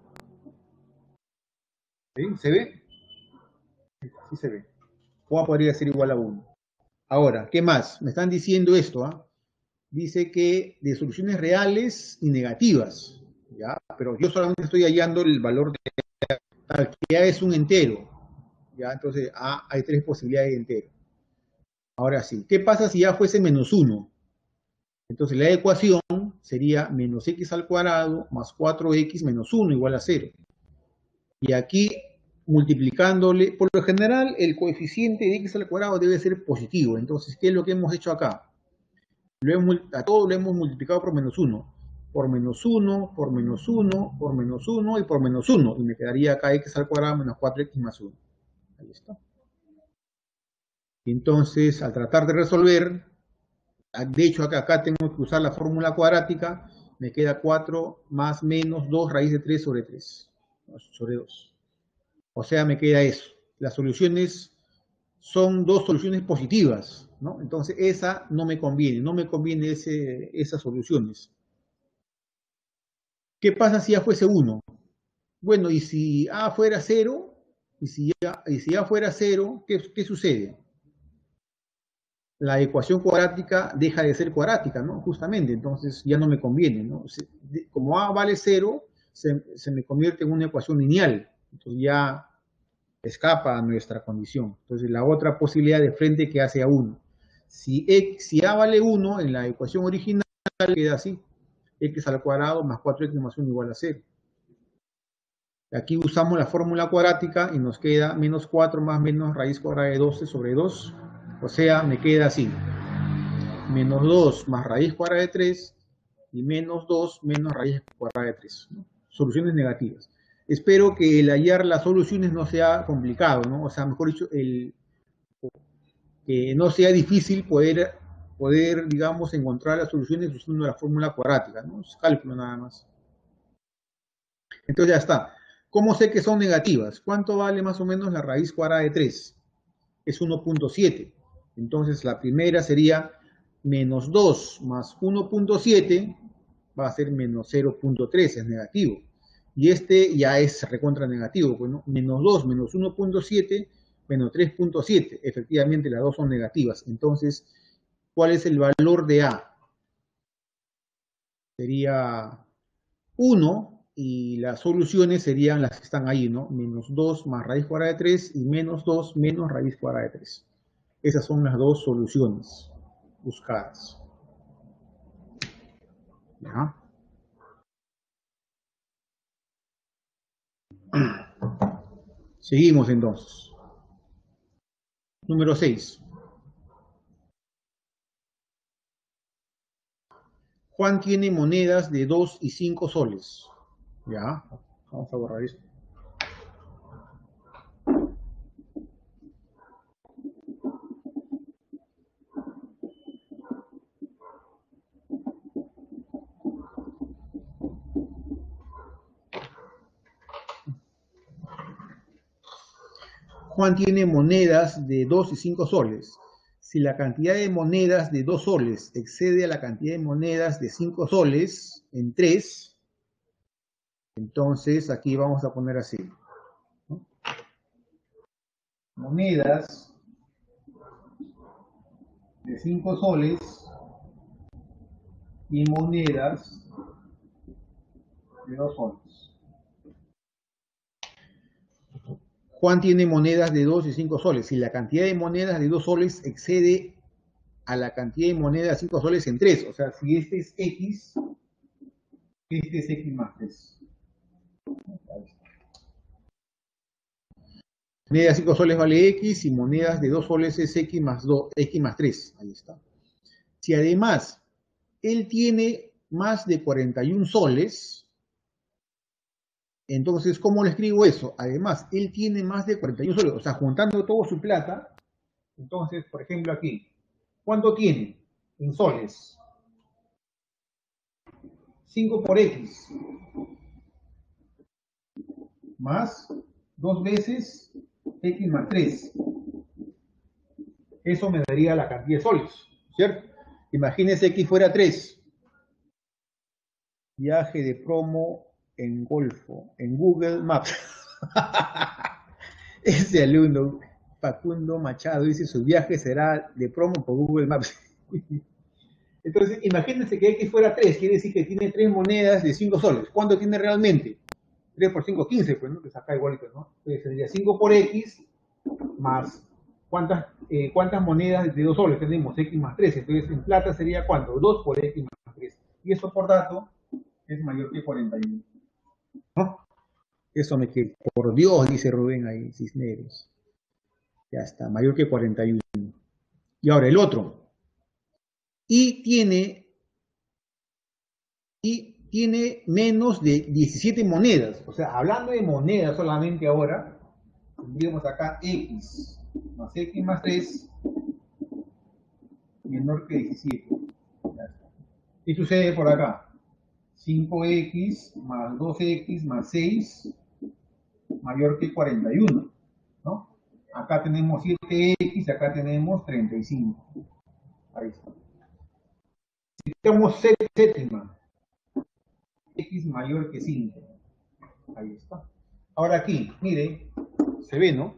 ¿Sí? ¿Se ve? Sí se ve. O a podría ser igual a 1. Ahora, ¿qué más? Me están diciendo esto, ¿ah? Dice que de soluciones reales y negativas, ¿ya? Pero yo solamente estoy hallando el valor de tal que A es un entero, ¿ya? Entonces A hay 3 posibilidades de entero. Ahora sí, ¿qué pasa si A fuese menos 1? Entonces la ecuación sería menos x al cuadrado más 4x menos 1 igual a 0. Y aquí, multiplicándole, por lo general, el coeficiente de x al cuadrado debe ser positivo. Entonces, ¿qué es lo que hemos hecho acá? A todo lo hemos multiplicado por menos 1. Por menos 1, por menos 1, por menos 1 y por menos 1. Y me quedaría acá x al cuadrado menos 4x más 1. Ahí está. Y entonces, al tratar de resolver, de hecho acá tengo que usar la fórmula cuadrática, me queda 4 más menos 2 raíz de 3 sobre 3. Sobre 2. O sea, me queda eso. Las soluciones son dos soluciones positivas, ¿no? Entonces esa no me conviene esas soluciones. ¿Qué pasa si A fuese 1? Bueno, y si A fuera 0, y si A fuera 0, ¿qué sucede? La ecuación cuadrática deja de ser cuadrática, ¿no? Justamente, entonces ya no me conviene, ¿no? Como A vale 0, se me convierte en una ecuación lineal. Entonces ya escapa a nuestra condición. Entonces la otra posibilidad de frente que hace a 1. Si A vale 1 en la ecuación original, queda así. X al cuadrado más 4x más 1 igual a 0. Aquí usamos la fórmula cuadrática y nos queda menos 4 más menos raíz cuadrada de 12 sobre 2. O sea, me queda así. Menos 2 más raíz cuadrada de 3 y menos 2 menos raíz cuadrada de 3. ¿No? Soluciones negativas. Espero que el hallar las soluciones no sea complicado, ¿no? O sea, mejor dicho, que no sea difícil poder, digamos, encontrar las soluciones usando la fórmula cuadrática, ¿no? Es cálculo nada más. Entonces ya está. ¿Cómo sé que son negativas? ¿Cuánto vale más o menos la raíz cuadrada de 3? Es 1.7. Entonces la primera sería menos 2 más 1.7 va a ser menos 0.3, es negativo. Y este ya es recontra negativo, pues, ¿no? Menos 2 menos 1.7 menos 3.7. Efectivamente las dos son negativas. Entonces, ¿cuál es el valor de A? Sería 1 y las soluciones serían las que están ahí, ¿no? Menos 2 más raíz cuadrada de 3 y menos 2 menos raíz cuadrada de 3. Esas son las dos soluciones buscadas. ¿Ya? Seguimos entonces. Número 6. Juan tiene monedas de 2 y 5 soles. Ya, vamos a borrar esto. Juan tiene monedas de 2 y 5 soles. Si la cantidad de monedas de 2 soles excede a la cantidad de monedas de 5 soles en 3, entonces aquí vamos a poner así, ¿no? Monedas de 5 soles y monedas de 2 soles. Juan tiene monedas de 2 y 5 soles. Si la cantidad de monedas de 2 soles excede a la cantidad de monedas de 5 soles en 3, o sea, si este es X, este es X más 3. Moneda de 5 soles vale X y monedas de 2 soles es X más 2, X más 3. Ahí está. Si además él tiene más de 41 soles, entonces, ¿cómo le escribo eso? Además, él tiene más de 41 soles, o sea, juntando toda su plata, entonces, por ejemplo, aquí, ¿cuánto tiene en soles? 5 por X, más 2 veces X más 3. Eso me daría la cantidad de soles, ¿cierto? Imagínense que fuera 3. Viaje de promo en Golfo, en Google Maps. Ese alumno, Facundo Machado, dice su viaje será de promo por Google Maps. Entonces, imagínense que X fuera 3, quiere decir que tiene 3 monedas de 5 soles. ¿Cuánto tiene realmente? 3 por 5, 15, pues, ¿no? Que saca igualito, ¿no? Entonces sería 5 por X más ¿cuántas monedas de 2 soles tenemos? X más 3. Entonces, en plata sería ¿cuánto? 2 por X más 3. Y eso, por dato, es mayor que 41. ¿No? Eso me queda. Por Dios, dice Rubén ahí, Cisneros. Ya está, mayor que 41. Y ahora el otro. Y tiene menos de 17 monedas. O sea, hablando de monedas solamente ahora, tendríamos acá X más X más 3 menor que 17. ¿Qué sucede por acá? 5X más 2X más 6 mayor que 41, ¿no? Acá tenemos 7X, acá tenemos 35. Ahí está. Si tenemos séptima, X mayor que 5. Ahí está. Ahora aquí, mire, se ve, ¿no?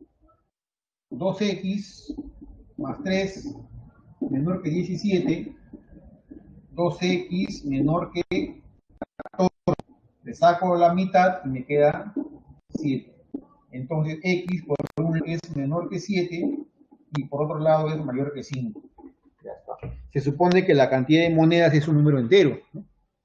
2X más 3 menor que 17, 2X menor que 14, saco la mitad y me queda 7. Entonces x por un lado es menor que 7 y por otro lado es mayor que 5. Ya está. Se supone que la cantidad de monedas es un número entero, ¿no?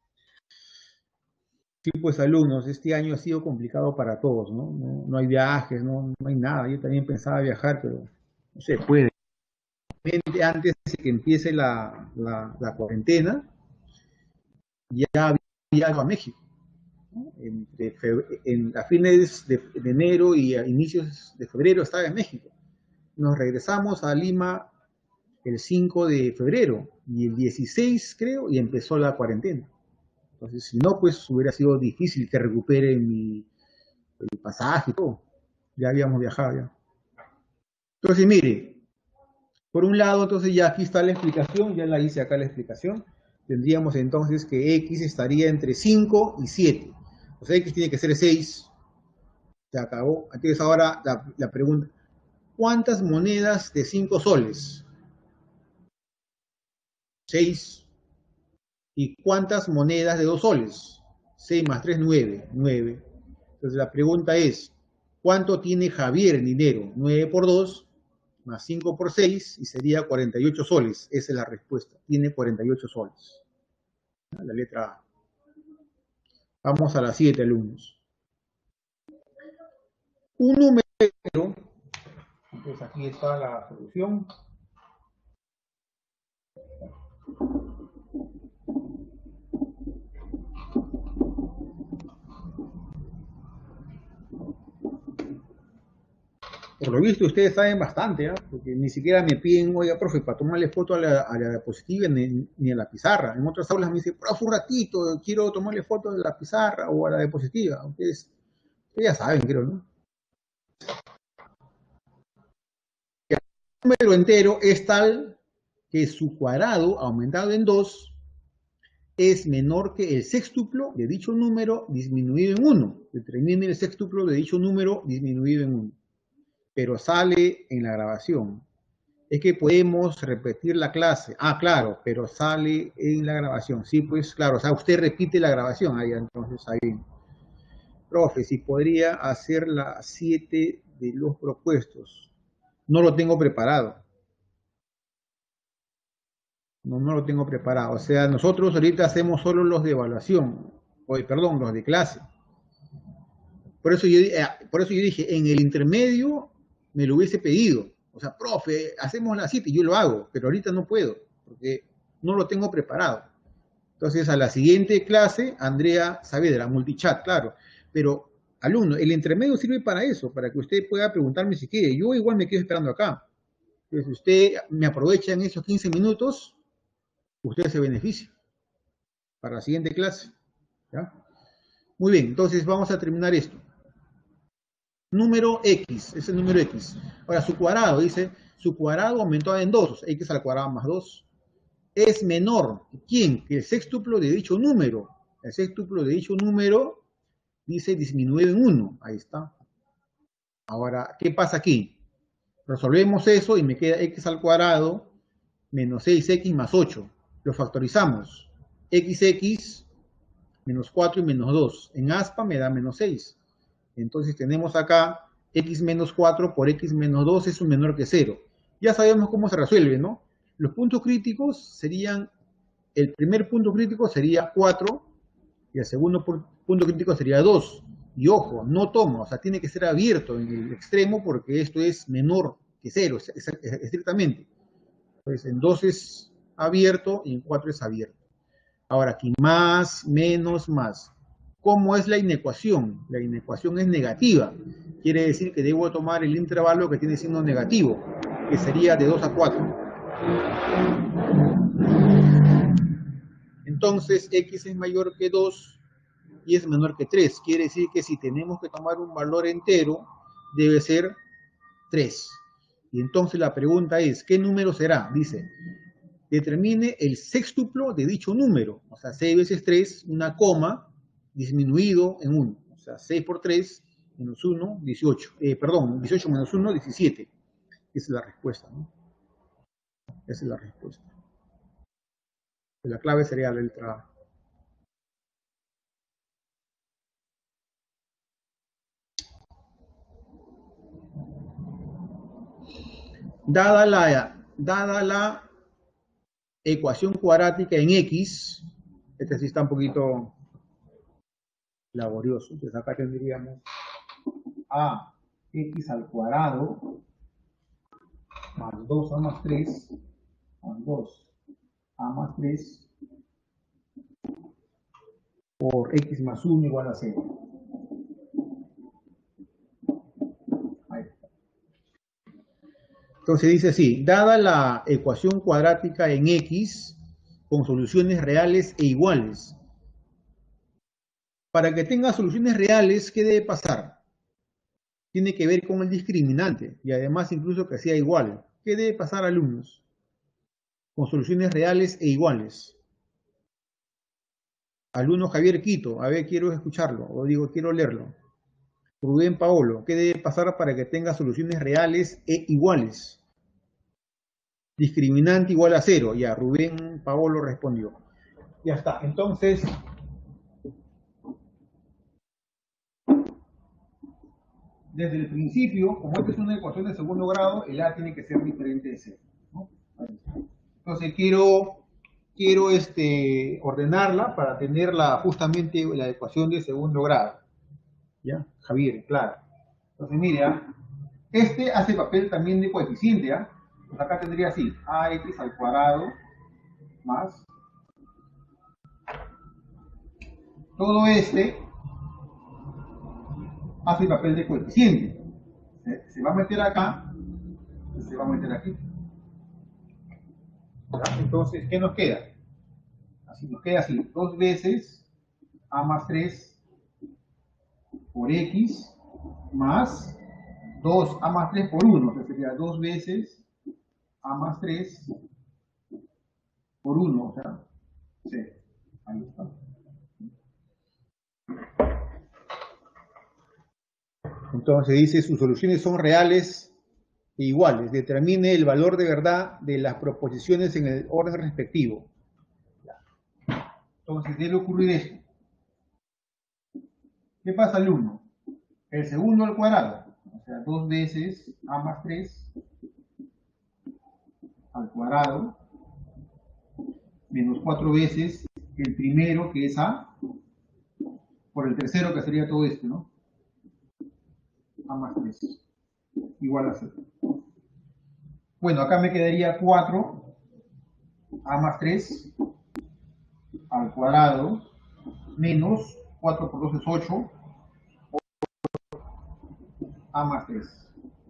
Sí, pues alumnos, este año ha sido complicado para todos, ¿no? No hay viajes, no hay nada. Yo también pensaba viajar, pero no se puede. Antes de que empiece la cuarentena, ya había viajado a México, ¿no? A fines de enero y a inicios de febrero estaba en México. Nos regresamos a Lima el 5 de febrero y el 16 creo y empezó la cuarentena. Entonces, si no, pues hubiera sido difícil que recupere el pasaje y todo. Ya habíamos viajado ya. Entonces, mire, por un lado, entonces ya aquí está la explicación, ya la hice acá la explicación. Tendríamos entonces que x estaría entre 5 y 7. O sea, x tiene que ser 6. Se acabó. Entonces ahora la pregunta, ¿cuántas monedas de 5 soles? 6. ¿Y cuántas monedas de 2 soles? 6 más 3, 9. 9. Entonces la pregunta es, ¿cuánto tiene Javier en dinero? 9 por 2 más 5 por 6 y sería 48 soles. Esa es la respuesta. Tiene 48 soles. La letra A. Vamos a la 7, alumnos. Un número, entonces aquí está la solución. Por lo visto ustedes saben bastante, ¿eh? Porque ni siquiera me piden, oiga, profe, para tomarle foto a la diapositiva ni a la pizarra. En otras aulas me dicen, profe, un ratito, quiero tomarle foto a la pizarra o a la diapositiva. Ustedes ya saben, creo, ¿no? El número entero es tal que su cuadrado aumentado en 2 es menor que el sextuplo de dicho número disminuido en 1. Determine el sextuplo de dicho número disminuido en 1. Pero sale en la grabación. Es que podemos repetir la clase. Ah, claro, pero sale en la grabación. Sí, pues claro, o sea, usted repite la grabación. Ahí, entonces, ahí. Profe, si podría hacer la 7 de los propuestos. No lo tengo preparado. No lo tengo preparado. O sea, nosotros ahorita hacemos solo los de evaluación. Perdón, los de clase. Por eso yo dije, en el intermedio me lo hubiese pedido. O sea, profe, hacemos la cita y yo lo hago, pero ahorita no puedo, porque no lo tengo preparado. Entonces, a la siguiente clase, Andrea Saavedra, multichat, claro. Pero, alumno, el intermedio sirve para eso, para que usted pueda preguntarme si quiere. Yo igual me quedo esperando acá. Entonces, usted me aprovecha en esos 15 minutos, usted se beneficia para la siguiente clase. ¿Ya? Muy bien, entonces vamos a terminar esto. Número X, es el número X. Ahora, su cuadrado, dice, su cuadrado aumentó en 2, X al cuadrado más 2. Es menor, ¿quién? Que el sextuplo de dicho número. El sextuplo de dicho número dice disminuido en 1. Ahí está. Ahora, ¿qué pasa aquí? Resolvemos eso y me queda X al cuadrado menos 6X más 8. Lo factorizamos. XX menos 4 y menos 2. En aspa me da menos 6. Entonces tenemos acá x menos 4 por x menos 2 es un menor que 0. Ya sabemos cómo se resuelve, ¿no? Los puntos críticos serían, el primer punto crítico sería 4 y el segundo punto crítico sería 2. Y ojo, no toma, o sea, tiene que ser abierto en el extremo porque esto es menor que 0, estrictamente. Entonces en 2 es abierto y en 4 es abierto. Ahora aquí más, menos, más. ¿Cómo es la inecuación? La inecuación es negativa. Quiere decir que debo tomar el intervalo que tiene signo negativo, que sería de 2 a 4. Entonces, x es mayor que 2 y es menor que 3. Quiere decir que si tenemos que tomar un valor entero, debe ser 3. Y entonces la pregunta es, ¿qué número será? Dice, determine el sextuplo de dicho número. O sea, 6 veces 3, una coma, disminuido en 1. O sea, 6 por 3 menos 1, 18. 18 menos 1, 17. Esa es la respuesta, ¿no? Esa es la respuesta. La clave sería la letra A. dada la ecuación cuadrática en X, este sí está un poquito laborioso, entonces acá tendríamos a x al cuadrado más 2a más 3 más 2a más 3 por x más 1 igual a 0. Ahí. Entonces dice así, dada la ecuación cuadrática en x con soluciones reales e iguales, para que tenga soluciones reales, ¿qué debe pasar? Tiene que ver con el discriminante y además incluso que sea igual. ¿Qué debe pasar, alumnos? Con soluciones reales e iguales. Alumno Javier Quito, a ver, quiero escucharlo, o digo, quiero leerlo. Rubén Paolo, ¿qué debe pasar para que tenga soluciones reales e iguales? Discriminante igual a 0. Ya, Rubén Paolo respondió. Ya está. Entonces, desde el principio, como esta es una ecuación de segundo grado, el A tiene que ser diferente de 0. ¿No? Entonces, quiero ordenarla para tener justamente la ecuación de segundo grado. ¿Ya? Javier, claro. Entonces, mira, este hace papel también de coeficiente, ¿ya? Pues acá tendría así, ax al cuadrado más todo este hace papel de coeficiente. Se va a meter acá y se va a meter aquí. ¿Ya? Entonces, ¿qué nos queda? Así nos queda así, 2 veces a más 3 por x más 2a más 3 por 1, que sería 2 veces a más 3 por 1, o sea, sí, ahí está. Entonces dice, sus soluciones son reales e iguales. Determine el valor de verdad de las proposiciones en el orden respectivo. Entonces debe ocurrir esto. ¿Qué pasa al 1? El segundo al cuadrado, o sea, 2 veces a más 3 al cuadrado, menos 4 veces el primero, que es a, por el tercero, que sería todo esto, ¿no? A más 3, igual a 0. Bueno, acá me quedaría 4 a más 3 al cuadrado, menos 4 por 2 es 8, a más 3.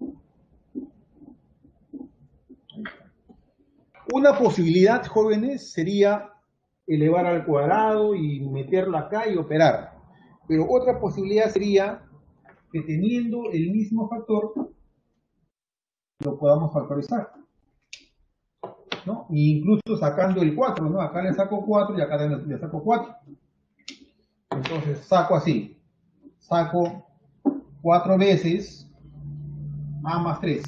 Una posibilidad, jóvenes, sería elevar al cuadrado y meterlo acá y operar. Pero otra posibilidad sería que teniendo el mismo factor, lo podamos factorizar, ¿no? E incluso sacando el 4, ¿no? Acá le saco 4 y acá le saco 4. Entonces saco así. Saco 4 veces a más 3.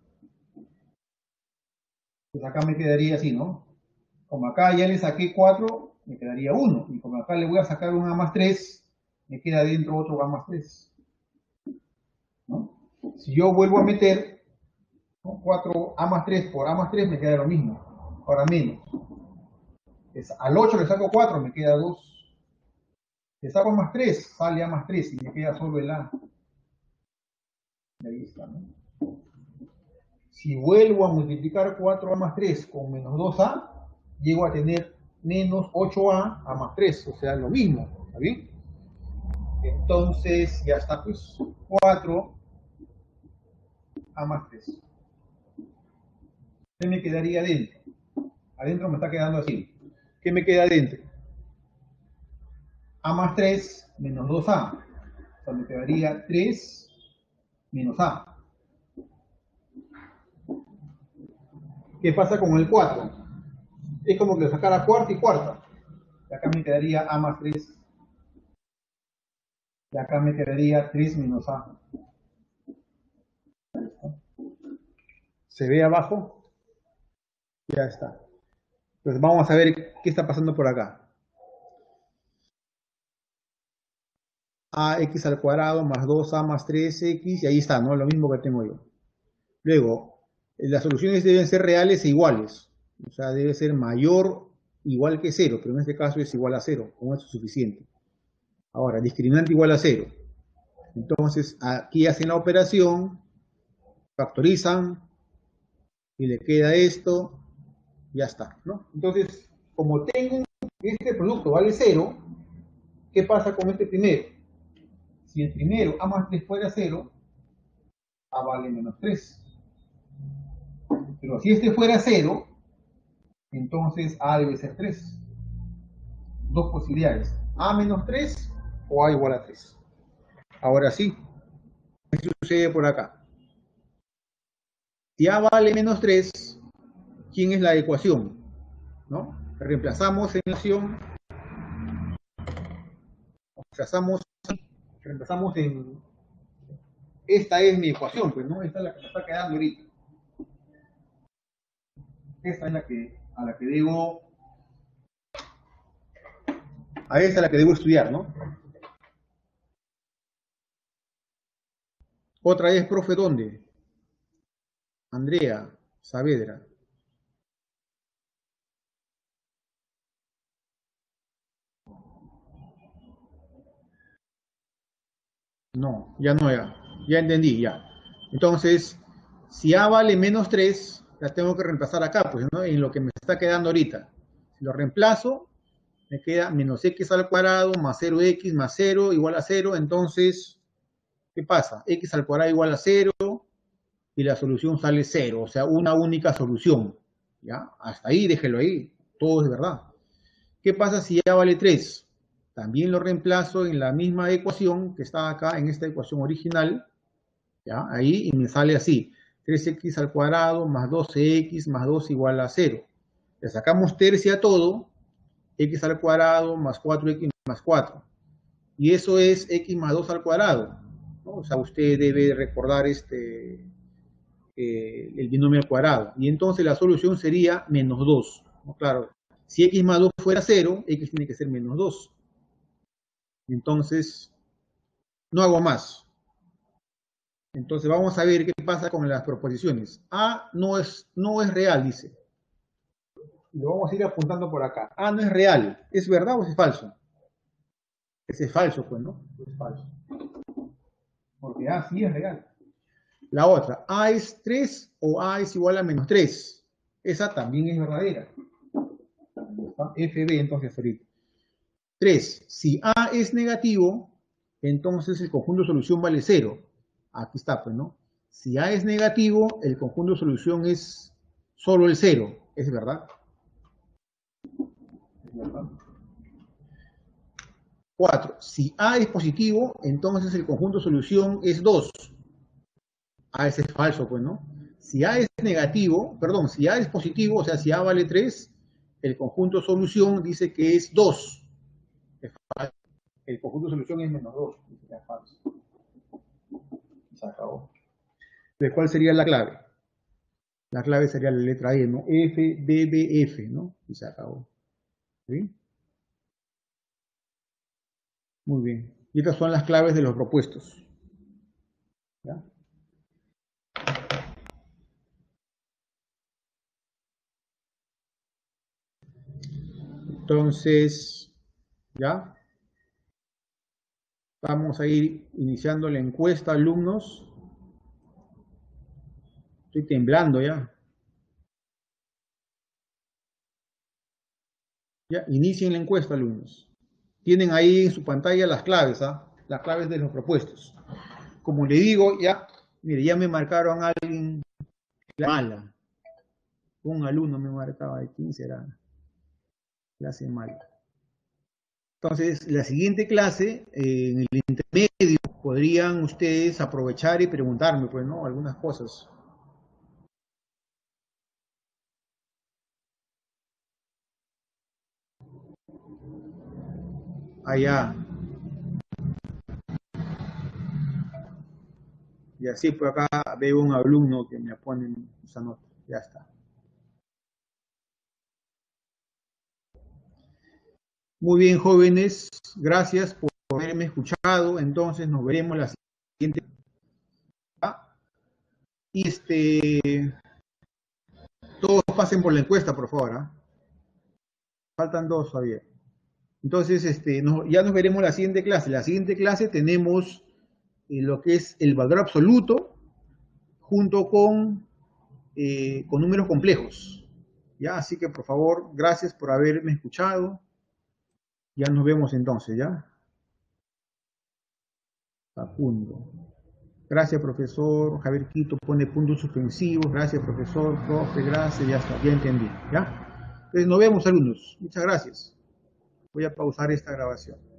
Pues acá me quedaría así, ¿no? Como acá ya le saqué 4, me quedaría 1. Y como acá le voy a sacar un a más 3, me queda dentro otro a más 3. ¿No? Si yo vuelvo a meter, ¿no?, 4a más 3 por a más 3, me queda lo mismo. Ahora menos. Al 8 le saco 4, me queda 2. Le saco más 3, sale a más 3 y me queda solo el a. Y ahí está, ¿no? Si vuelvo a multiplicar 4a más 3 con menos 2a, llego a tener menos 8a a más 3, o sea, lo mismo, ¿está bien? Entonces, ya está, pues, 4a más 3. ¿Qué me quedaría adentro? Adentro me está quedando así. ¿Qué me queda adentro? A más 3 menos 2a. O sea, me quedaría 3 menos a. ¿Qué pasa con el 4? Es como que le sacara cuarta y cuarta. Y acá me quedaría a más 3. Y acá me quedaría 3 menos a. ¿Se ve abajo? Ya está. Entonces vamos a ver qué está pasando por acá. Ax al cuadrado más 2a más 3x, y ahí está, ¿no? Lo mismo que tengo yo. Luego, Las soluciones deben ser reales e iguales. O sea, debe ser mayor, igual que 0, pero en este caso es igual a 0. Con eso es suficiente. Ahora, discriminante igual a 0. Entonces, aquí hacen la operación, factorizan, y le queda esto, ya está, ¿no? Entonces, como tengo este producto vale 0, ¿qué pasa con este primero? Si el primero A más 3 fuera 0, A vale menos 3. Pero si este fuera 0, entonces A debe ser 3. Dos posibilidades, A menos 3 o A igual a 3. Ahora sí, ¿qué sucede por acá? Si A vale menos 3, ¿quién es la ecuación? ¿No? Reemplazamos en la ecuación, reemplazamos en... Esta es mi ecuación, pues, ¿no? Esta es la que me está quedando ahorita. Esta es la que, a la que debo... A esta es la que debo estudiar, ¿no? Otra vez, profe, ¿dónde? Andrea Saavedra. No, ya no, ya entendí, ya. Entonces, si A vale menos 3, la tengo que reemplazar acá, pues, ¿no? En lo que me está quedando ahorita. Si lo reemplazo, me queda menos x al cuadrado más 0x más 0 igual a 0. Entonces, ¿qué pasa? X al cuadrado igual a 0 y la solución sale 0. O sea, una única solución. ¿Ya? Hasta ahí, déjelo ahí. Todo es verdad. ¿Qué pasa si A vale 3? También lo reemplazo en la misma ecuación que está acá en esta ecuación original, ¿ya? Ahí, y me sale así, 3x al cuadrado más 12x más 2 igual a 0. Le sacamos tercia a todo, x al cuadrado más 4x más 4. Y eso es x más 2 al cuadrado, ¿no? O sea, usted debe recordar el binomio al cuadrado. Y entonces la solución sería menos 2, ¿no? Claro, si x más 2 fuera 0, x tiene que ser menos 2. Entonces, no hago más. Entonces, vamos a ver qué pasa con las proposiciones. A no es real, dice. Lo vamos a ir apuntando por acá. A no es real. ¿Es verdad o es falso? Ese es falso, pues, ¿no? Es falso. Porque A sí es real. La otra, A es 3 o A es igual a menos 3. Esa también es verdadera. FB, entonces, ahorita. 3. Si A es negativo, entonces el conjunto de solución vale 0. Aquí está, pues, ¿no? Si A es negativo, el conjunto de solución es solo el 0. ¿Es verdad? ¿Es verdad? 4. Si A es positivo, entonces el conjunto de solución es 2. Ese es falso, pues, ¿no? Si A es negativo, perdón, si A es positivo, o sea, si A vale 3, el conjunto de solución dice que es 2. Es falso. El conjunto de solución es menos 2. Es falso. Se acabó. ¿De cuál sería la clave? La clave sería la letra E, ¿no? F, B, B, F, ¿no? Y se acabó. ¿Sí? Muy bien. Y estas son las claves de los propuestos. ¿Ya? Entonces, ¿ya? Vamos a ir iniciando la encuesta, alumnos. Estoy temblando ya. Ya, inicien la encuesta, alumnos. Tienen ahí en su pantalla las claves, ¿ah? Las claves de los propuestos. Como le digo, ya, mire, ya me marcaron a alguien mala. Un alumno me marcaba, ¿de quién será? Clase mala. Entonces, la siguiente clase, en el intermedio, podrían ustedes aprovechar y preguntarme, pues, ¿no? Algunas cosas. Allá. Y así por acá veo un alumno que me pone esa nota. Ya está. Muy bien, jóvenes. Gracias por haberme escuchado. Entonces nos veremos la siguiente. Y pasen por la encuesta, por favor. ¿Ah? Faltan 2 todavía. Entonces, ya nos veremos la siguiente clase. La siguiente clase tenemos lo que es el valor absoluto junto con números complejos. ¿Ya? Así que, por favor, gracias por haberme escuchado. Ya nos vemos entonces, ¿ya? Facundo. Gracias, profesor. Javier Quito pone puntos suspensivos. Gracias, profesor. Profe, gracias. Ya está, ya entendí. ¿Ya? Entonces, nos vemos, alumnos. Muchas gracias. Voy a pausar esta grabación.